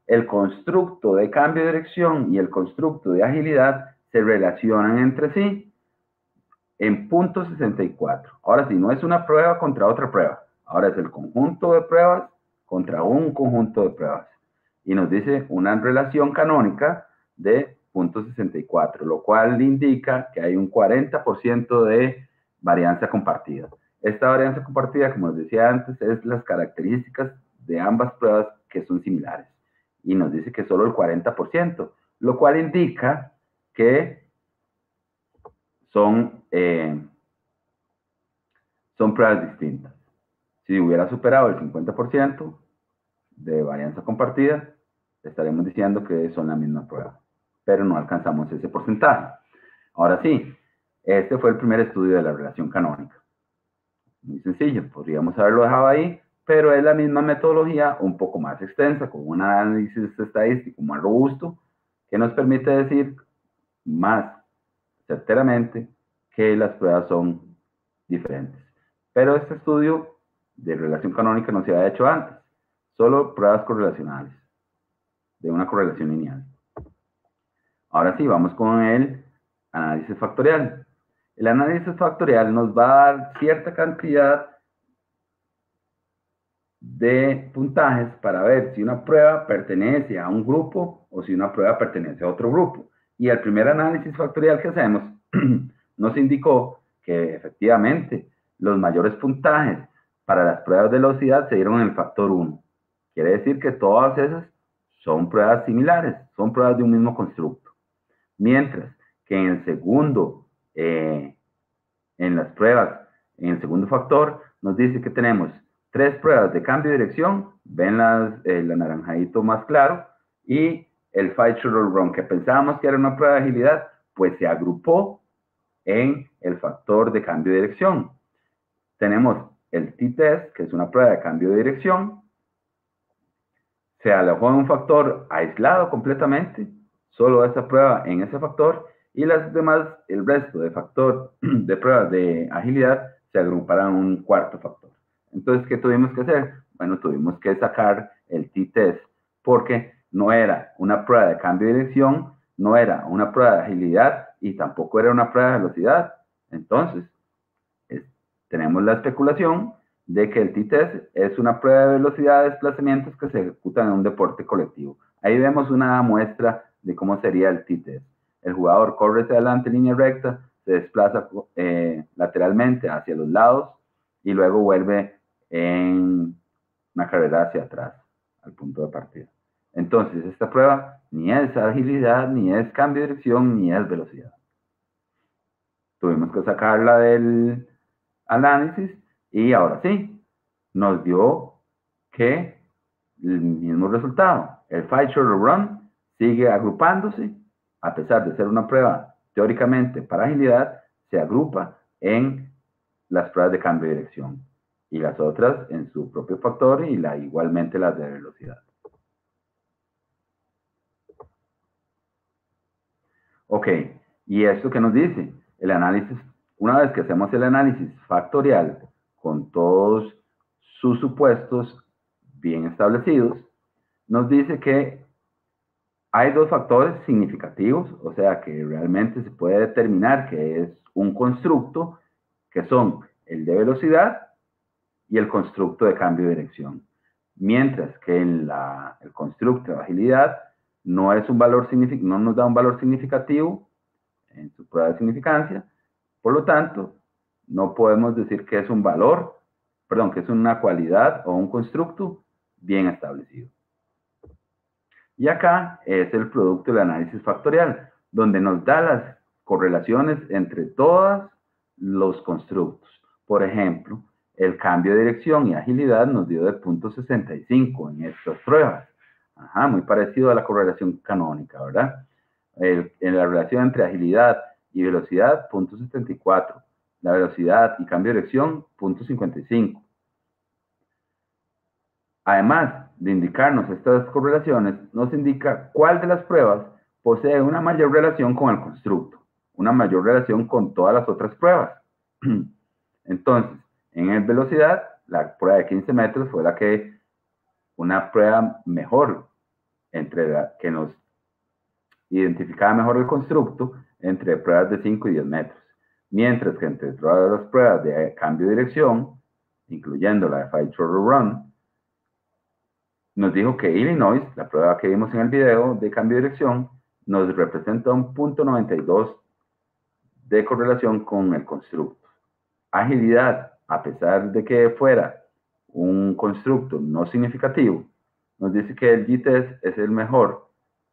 el constructo de cambio de dirección y el constructo de agilidad se relacionan entre sí en punto 64. Ahora sí, no es una prueba contra otra prueba. Ahora es el conjunto de pruebas contra un conjunto de pruebas. Y nos dice una relación canónica de punto 64, lo cual indica que hay un 40% de varianza compartida. Esta varianza compartida, como les decía antes, es las características de ambas pruebas que son similares. Y nos dice que solo el 40%, lo cual indica que son pruebas distintas. Si hubiera superado el 50% de varianza compartida, estaremos diciendo que son la misma prueba, pero no alcanzamos ese porcentaje. Ahora sí, este fue el primer estudio de la relación canónica. Muy sencillo, podríamos haberlo dejado ahí, pero es la misma metodología, un poco más extensa, con un análisis estadístico más robusto, que nos permite decir más certeramente que las pruebas son diferentes. Pero este estudio de relación canónica no se había hecho antes, solo pruebas correlacionales, de una correlación lineal. Ahora sí, vamos con el análisis factorial. El análisis factorial nos va a dar cierta cantidad de puntajes para ver si una prueba pertenece a un grupo o si una prueba pertenece a otro grupo. Y el primer análisis factorial que hacemos nos indicó que efectivamente los mayores puntajes para las pruebas de velocidad se dieron en el factor 1. Quiere decir que todas esas son pruebas similares, son pruebas de un mismo constructo. Mientras que en el segundo, en las pruebas, en el segundo factor, nos dice que tenemos 3 pruebas de cambio de dirección, ven el anaranjadito más claro, y el Fitzgerald Run, que pensábamos que era una prueba de agilidad, pues se agrupó en el factor de cambio de dirección. Tenemos el t-test, que es una prueba de cambio de dirección, se alojó en un factor aislado completamente, solo esa prueba en ese factor, y las demás, el resto de factor de pruebas de agilidad se agruparán en un cuarto factor. Entonces, ¿qué tuvimos que hacer? Bueno, tuvimos que sacar el t-test, porque no era una prueba de cambio de dirección, no era una prueba de agilidad y tampoco era una prueba de velocidad. Entonces, tenemos la especulación de que el t-test es una prueba de velocidad de desplazamientos que se ejecutan en un deporte colectivo. Ahí vemos una muestra de cómo sería el t-test. El jugador corre hacia adelante en línea recta, se desplaza lateralmente hacia los lados y luego vuelve en una carrera hacia atrás, al punto de partida. Entonces, esta prueba ni es agilidad, ni es cambio de dirección, ni es velocidad. Tuvimos que sacarla del análisis y ahora sí, nos dio que el mismo resultado. El Fitzgerald Run sigue agrupándose, a pesar de ser una prueba teóricamente para agilidad, se agrupa en las pruebas de cambio de dirección y las otras en su propio factor y igualmente las de velocidad. Ok, ¿y esto qué nos dice? El análisis, una vez que hacemos el análisis factorial con todos sus supuestos bien establecidos, nos dice que hay 2 factores significativos, o sea que realmente se puede determinar que es un constructo, que son el de velocidad y el constructo de cambio de dirección. Mientras que en el constructo de agilidad no es un valor no nos da un valor significativo en su prueba de significancia, por lo tanto, no podemos decir que es un valor, perdón, que es una cualidad o un constructo bien establecido. Y acá es el producto del análisis factorial, donde nos da las correlaciones entre todos los constructos. Por ejemplo, el cambio de dirección y agilidad nos dio de 0.65 en estas pruebas. Ajá, muy parecido a la correlación canónica, ¿verdad? En la relación entre agilidad y velocidad, 0.74. La velocidad y cambio de dirección, 0.55. Además de indicarnos estas correlaciones, nos indica cuál de las pruebas posee una mayor relación con el constructo, una mayor relación con todas las otras pruebas. Entonces, en velocidad, la prueba de 15 metros fue una prueba mejor que nos identificaba mejor el constructo entre pruebas de 5 y 10 metros. Mientras que entre todas las pruebas de cambio de dirección, incluyendo la de Fire Throttle Run, nos dijo que Illinois, la prueba que vimos en el video de cambio de dirección, nos representa un 0.92 de correlación con el constructo. Agilidad, a pesar de que fuera un constructo no significativo, nos dice que el G-test es el mejor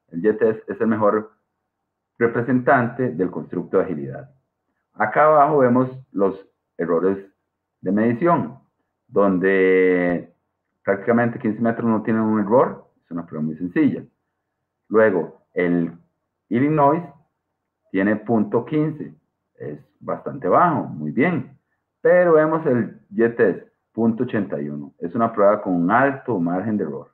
representante del constructo de agilidad. Acá abajo vemos los errores de medición, donde prácticamente 15 metros no tienen un error, es una prueba muy sencilla. Luego, el Illinois tiene 0.15, es bastante bajo, muy bien. Pero vemos el G-test, 0.81, es una prueba con un alto margen de error.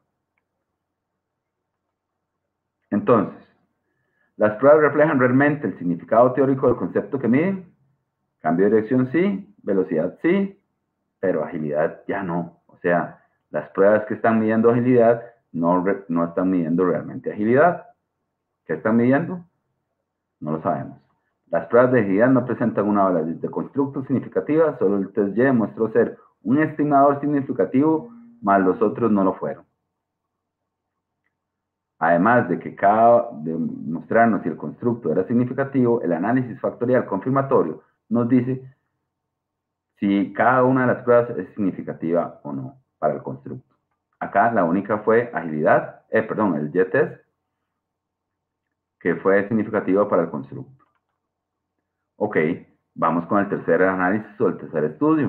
Entonces, las pruebas reflejan realmente el significado teórico del concepto que miden. Cambio de dirección sí, velocidad sí, pero agilidad ya no. O sea, las pruebas que están midiendo agilidad no están midiendo realmente agilidad. ¿Qué están midiendo? No lo sabemos. Las pruebas de agilidad no presentan una variabilidad de constructo significativa, solo el test Y mostró ser un estimador significativo, más los otros no lo fueron. Además de mostrarnos si el constructo era significativo, el análisis factorial confirmatorio nos dice si cada una de las pruebas es significativa o no para el constructo. Acá la única fue agilidad, el G-test, que fue significativo para el constructo. Ok, vamos con el tercer análisis o el tercer estudio.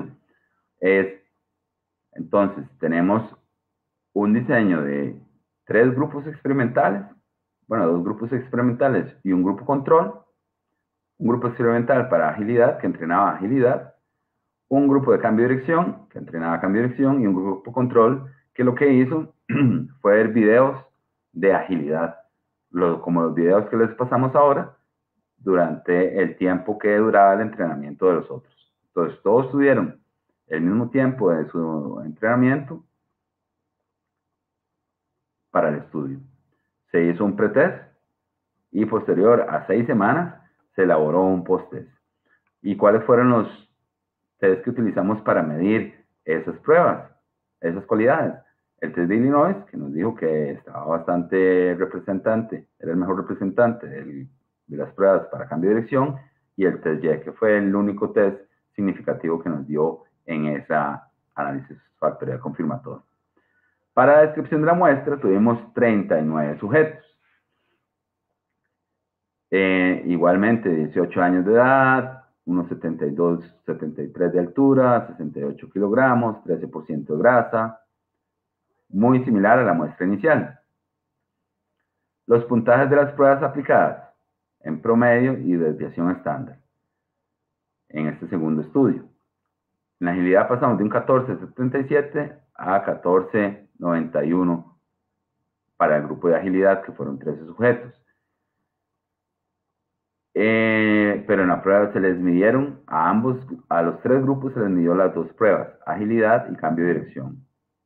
Entonces, tenemos un diseño de 3 grupos experimentales, bueno, 2 grupos experimentales y un grupo control. Un grupo experimental para agilidad, que entrenaba agilidad. Un grupo de cambio de dirección, que entrenaba cambio de dirección. Y un grupo control, que lo que hizo fue ver videos de agilidad, como los videos que les pasamos ahora, durante el tiempo que duraba el entrenamiento de los otros. Entonces, todos tuvieron el mismo tiempo de su entrenamiento para el estudio. Se hizo un pretest y posterior a 6 semanas se elaboró un post-test. ¿Y cuáles fueron los test que utilizamos para medir esas pruebas, esas cualidades? El test de Illinois, que nos dijo que estaba bastante representante, era el mejor representante de las pruebas para cambio de dirección, y el test Y, que fue el único test significativo que nos dio en esa análisis factorial confirmatorio. Para la descripción de la muestra tuvimos 39 sujetos. Igualmente 18 años de edad, unos 72, 73 de altura, 68 kilogramos, 13% de grasa, muy similar a la muestra inicial. Los puntajes de las pruebas aplicadas en promedio y desviación estándar en este segundo estudio. En la agilidad pasamos de un 14.77 a 14.91 para el grupo de agilidad, que fueron 13 sujetos. Pero en la prueba se les midieron a los 3 grupos se les midió las 2 pruebas, agilidad y cambio de dirección.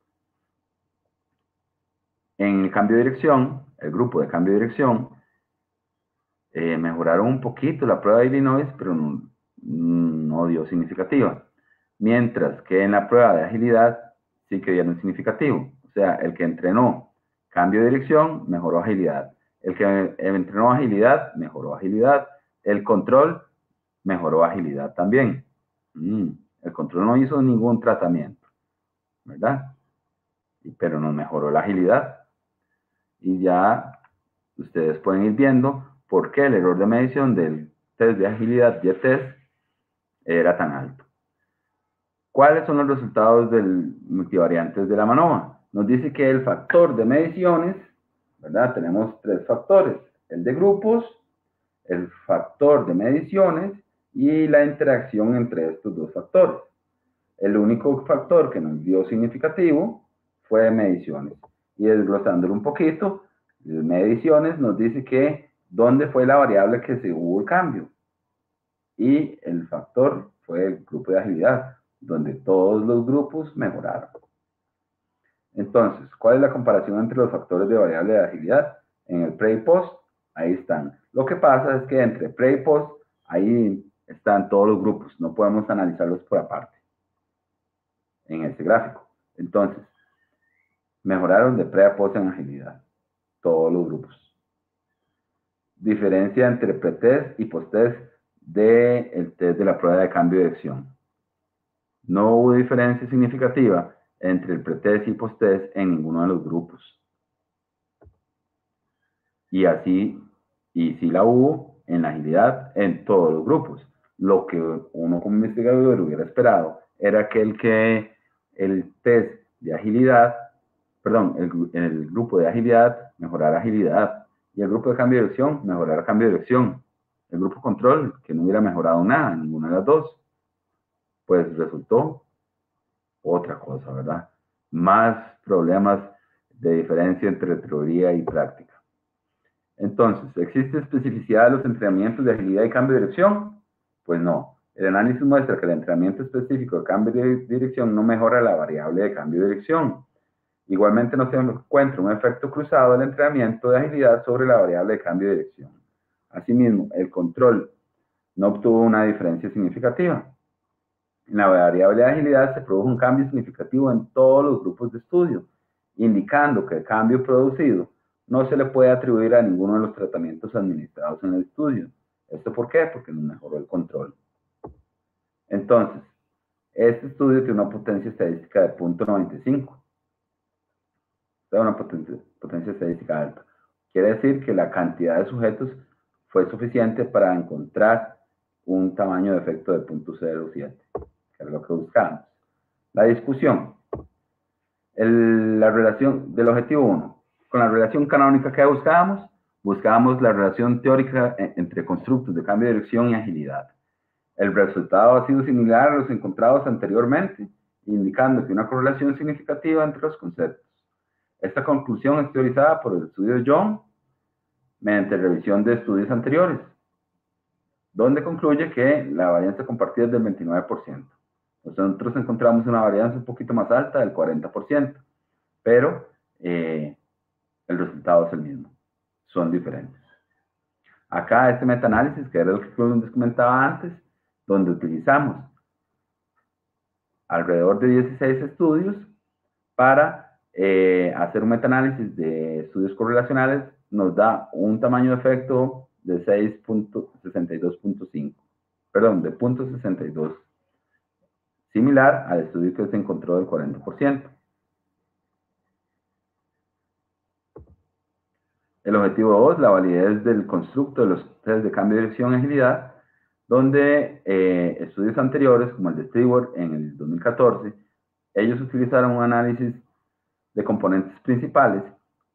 En el cambio de dirección, el grupo de cambio de dirección, mejoraron un poquito la prueba de Illinois, pero no dio significativa. Mientras que en la prueba de agilidad sí que dieron significativo. O sea, el que entrenó cambio de dirección, mejoró agilidad. El que entrenó agilidad, mejoró agilidad. El control mejoró agilidad también. El control no hizo ningún tratamiento, ¿verdad? Pero nos mejoró la agilidad. Y ya ustedes pueden ir viendo por qué el error de medición del test de agilidad G-test era tan alto. ¿Cuáles son los resultados del multivariantes de la MANOVA? Nos dice que el factor de mediciones, ¿verdad? Tenemos 3 factores, el de grupos, el factor de mediciones y la interacción entre estos 2 factores. El único factor que nos dio significativo fue mediciones. Y desglosándolo un poquito, mediciones nos dice que dónde fue la variable que se hubo el cambio. Y el factor fue el grupo de agilidad, donde todos los grupos mejoraron. Entonces, ¿cuál es la comparación entre los factores de variable de agilidad? En el pre y post, ahí están. Lo que pasa es que entre pre y post, ahí están todos los grupos. No podemos analizarlos por aparte en este gráfico. Entonces, mejoraron de pre a post en agilidad. Todos los grupos. Diferencia entre pretest y posttest del test de la prueba de cambio de dirección. No hubo diferencia significativa entre el pretest y posttest en ninguno de los grupos. Y sí la hubo en la agilidad en todos los grupos. Lo que uno como investigador hubiera esperado era que el test de agilidad, perdón, el grupo de agilidad mejorara agilidad y el grupo de cambio de dirección mejorara cambio de dirección. El grupo control, que no hubiera mejorado nada, ninguna de las dos, pues resultó otra cosa, ¿verdad? Más problemas de diferencia entre teoría y práctica. Entonces, ¿existe especificidad de los entrenamientos de agilidad y cambio de dirección? Pues no. El análisis muestra que el entrenamiento específico de cambio de dirección no mejora la variable de cambio de dirección. Igualmente no se encuentra un efecto cruzado del entrenamiento de agilidad sobre la variable de cambio de dirección. Asimismo, el control no obtuvo una diferencia significativa. En la variable de agilidad se produjo un cambio significativo en todos los grupos de estudio, indicando que el cambio producido no se le puede atribuir a ninguno de los tratamientos administrados en el estudio. ¿Esto por qué? Porque no mejoró el control. Entonces, este estudio tiene una potencia estadística de 0.95. O sea, una potencia estadística alta. Quiere decir que la cantidad de sujetos fue suficiente para encontrar un tamaño de efecto de 0.07, que es lo que buscamos. La discusión. La relación del objetivo 1. Con la relación canónica que buscábamos la relación teórica entre constructos de cambio de dirección y agilidad. El resultado ha sido similar a los encontrados anteriormente, indicando que una correlación significativa entre los conceptos. Esta conclusión es teorizada por el estudio de Young mediante revisión de estudios anteriores, donde concluye que la varianza compartida es del 29%. Nosotros encontramos una varianza un poquito más alta, del 40%, pero el resultado es el mismo. Son diferentes. Acá este metaanálisis, que era lo que les comentaba antes, donde utilizamos alrededor de 16 estudios para hacer un metaanálisis de estudios correlacionales, nos da un tamaño de efecto de 6.62.5, perdón, de 0.62, similar al estudio que se encontró del 40%. El objetivo 2, la validez del constructo de los test de cambio de dirección y agilidad, donde estudios anteriores, como el de Stewart en el 2014, ellos utilizaron un análisis de componentes principales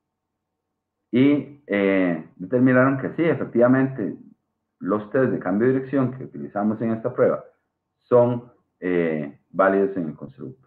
y determinaron que sí, efectivamente, los test de cambio de dirección que utilizamos en esta prueba son válidos en el constructo.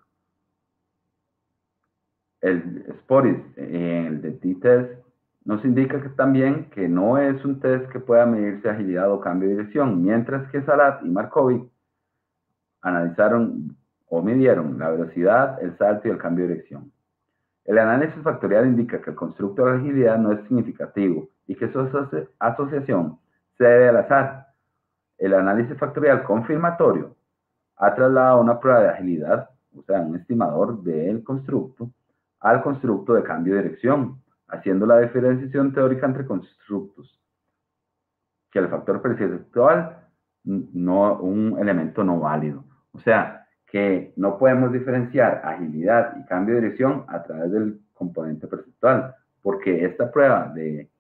El SPORIS, el de t-test, nos indica que también que no es un test que pueda medirse agilidad o cambio de dirección, mientras que Salat y Markovic analizaron o midieron la velocidad, el salto y el cambio de dirección. El análisis factorial indica que el constructo de agilidad no es significativo y que su asociación se debe al azar. El análisis factorial confirmatorio ha trasladado una prueba de agilidad, o sea, un estimador del constructo, al constructo de cambio de dirección, haciendo la diferenciación teórica entre constructos, que el factor perceptual, un elemento no válido. O sea, que no podemos diferenciar agilidad y cambio de dirección a través del componente perceptual, porque esta prueba de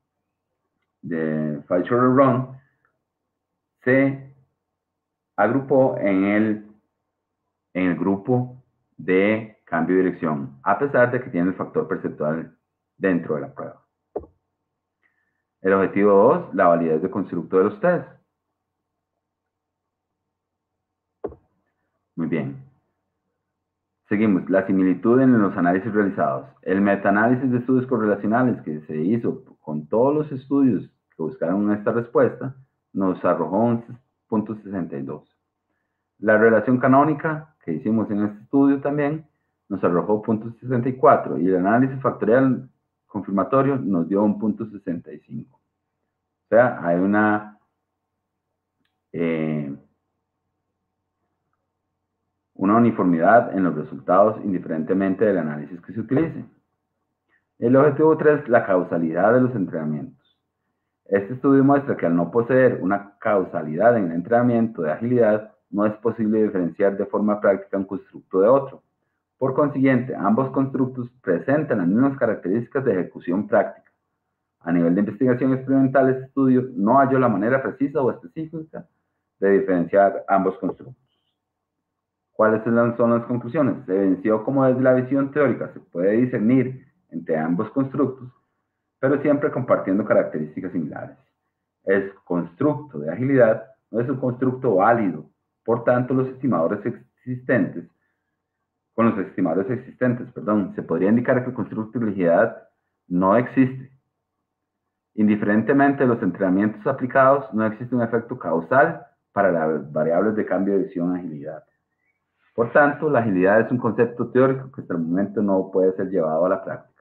Fisher-Run se agrupó en el grupo de cambio de dirección, a pesar de que tiene el factor perceptual dentro de la prueba. El objetivo 2, la validez de constructo de los tests. Muy bien. Seguimos. La similitud en los análisis realizados. El metaanálisis de estudios correlacionales que se hizo con todos los estudios que buscaron esta respuesta nos arrojó un 0.62. La relación canónica que hicimos en este estudio también nos arrojó 0.64 y el análisis factorial confirmatorio nos dio un 0.65. O sea, hay una uniformidad en los resultados indiferentemente del análisis que se utilice. El objetivo 3, la causalidad de los entrenamientos. Este estudio muestra que al no poseer una causalidad en el entrenamiento de agilidad, no es posible diferenciar de forma práctica un constructo de otro. Por consiguiente, ambos constructos presentan las mismas características de ejecución práctica. A nivel de investigación experimental, este estudio no halló la manera precisa o específica de diferenciar ambos constructos. ¿Cuáles son las conclusiones? Se evidenció como desde la visión teórica se puede discernir entre ambos constructos, pero siempre compartiendo características similares. El constructo de agilidad no es un constructo válido, por tanto, con los estimadores existentes, se podría indicar que el constructo de agilidad no existe. Indiferentemente de los entrenamientos aplicados, no existe un efecto causal para las variables de cambio de visión agilidad. Por tanto, la agilidad es un concepto teórico que hasta el momento no puede ser llevado a la práctica.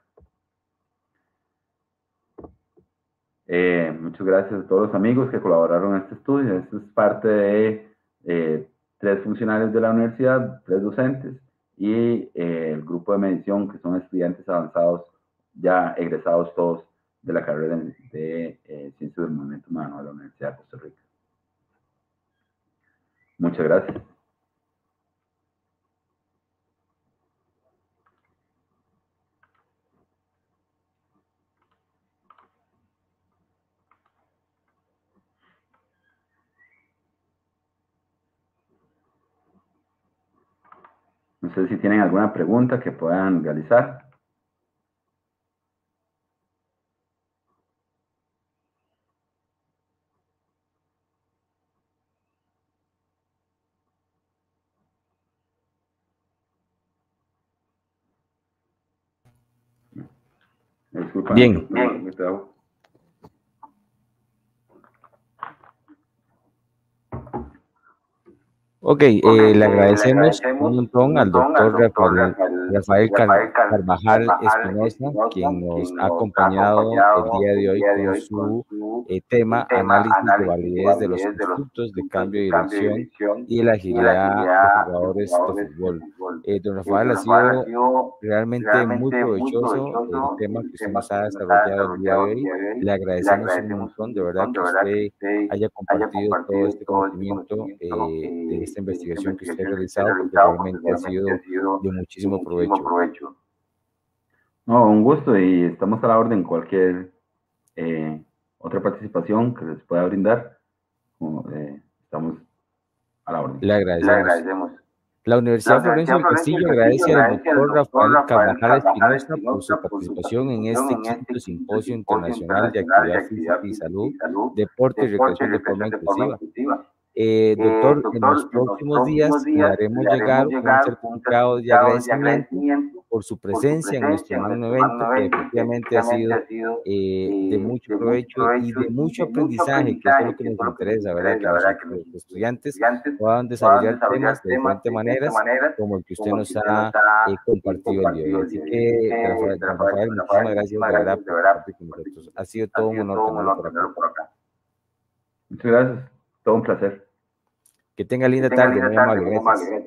Muchas gracias a todos los amigos que colaboraron en este estudio. Esto es parte de 3 funcionarios de la universidad, 3 docentes y el grupo de medición, que son estudiantes avanzados, ya egresados todos de la carrera de Ciencias del Movimiento Humano de la Universidad de Costa Rica. Muchas gracias. No sé si tienen alguna pregunta que puedan realizar. Disculpa. Bien. Ok, le agradecemos un montón al doctor Rafael Carvajal Espinosa, quien nos ha acompañado el día de hoy con su tema análisis de validez de los constructos de cambio de dirección y la agilidad de jugadores de fútbol. Don Rafael, ha sido realmente muy provechoso el tema que usted nos ha desarrollado el día de hoy. Le agradecemos un montón, de verdad, que usted haya compartido todo este conocimiento de esta investigación que usted ha realizado, porque realmente ha sido de muchísimo provecho. No, un gusto y estamos a la orden. Cualquier otra participación que les pueda brindar, estamos a la orden. Le agradecemos. La Universidad Florencio del Castillo agradece al doctor Rafael Carvajal Espinosa por su participación en este 5º Simposio Internacional de Actividad Física y Salud, Deporte y Recreación de forma inclusiva. Doctor, en los próximos días le haremos llegar un certificado de agradecimiento por su presencia en nuestro magno evento, que efectivamente ha sido de mucho provecho y de mucho aprendizaje, que es lo que nos interesa, ¿verdad? Que los estudiantes puedan desarrollar temas de diferentes maneras, como el que usted nos ha compartido el día de hoy. Así que, Rafael, muchísimas gracias de verdad por compartir con nosotros. Ha sido todo un honor tenerlo por acá. Muchas gracias, todo un placer. Que tenga linda tarde, muy amable, gracias.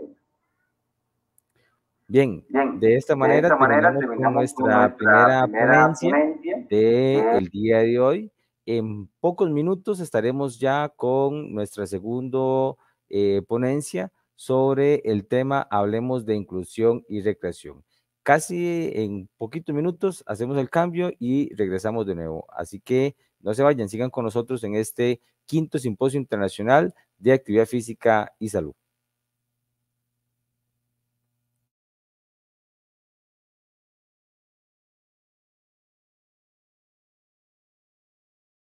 Bien, de esta manera terminamos con nuestra primera ponencia del día de hoy. En pocos minutos estaremos ya con nuestra segunda ponencia sobre el tema Hablemos de Inclusión y Recreación. Casi en poquitos minutos hacemos el cambio y regresamos de nuevo. Así que no se vayan, sigan con nosotros en este 5º Simposio Internacional de Actividad Física y Salud.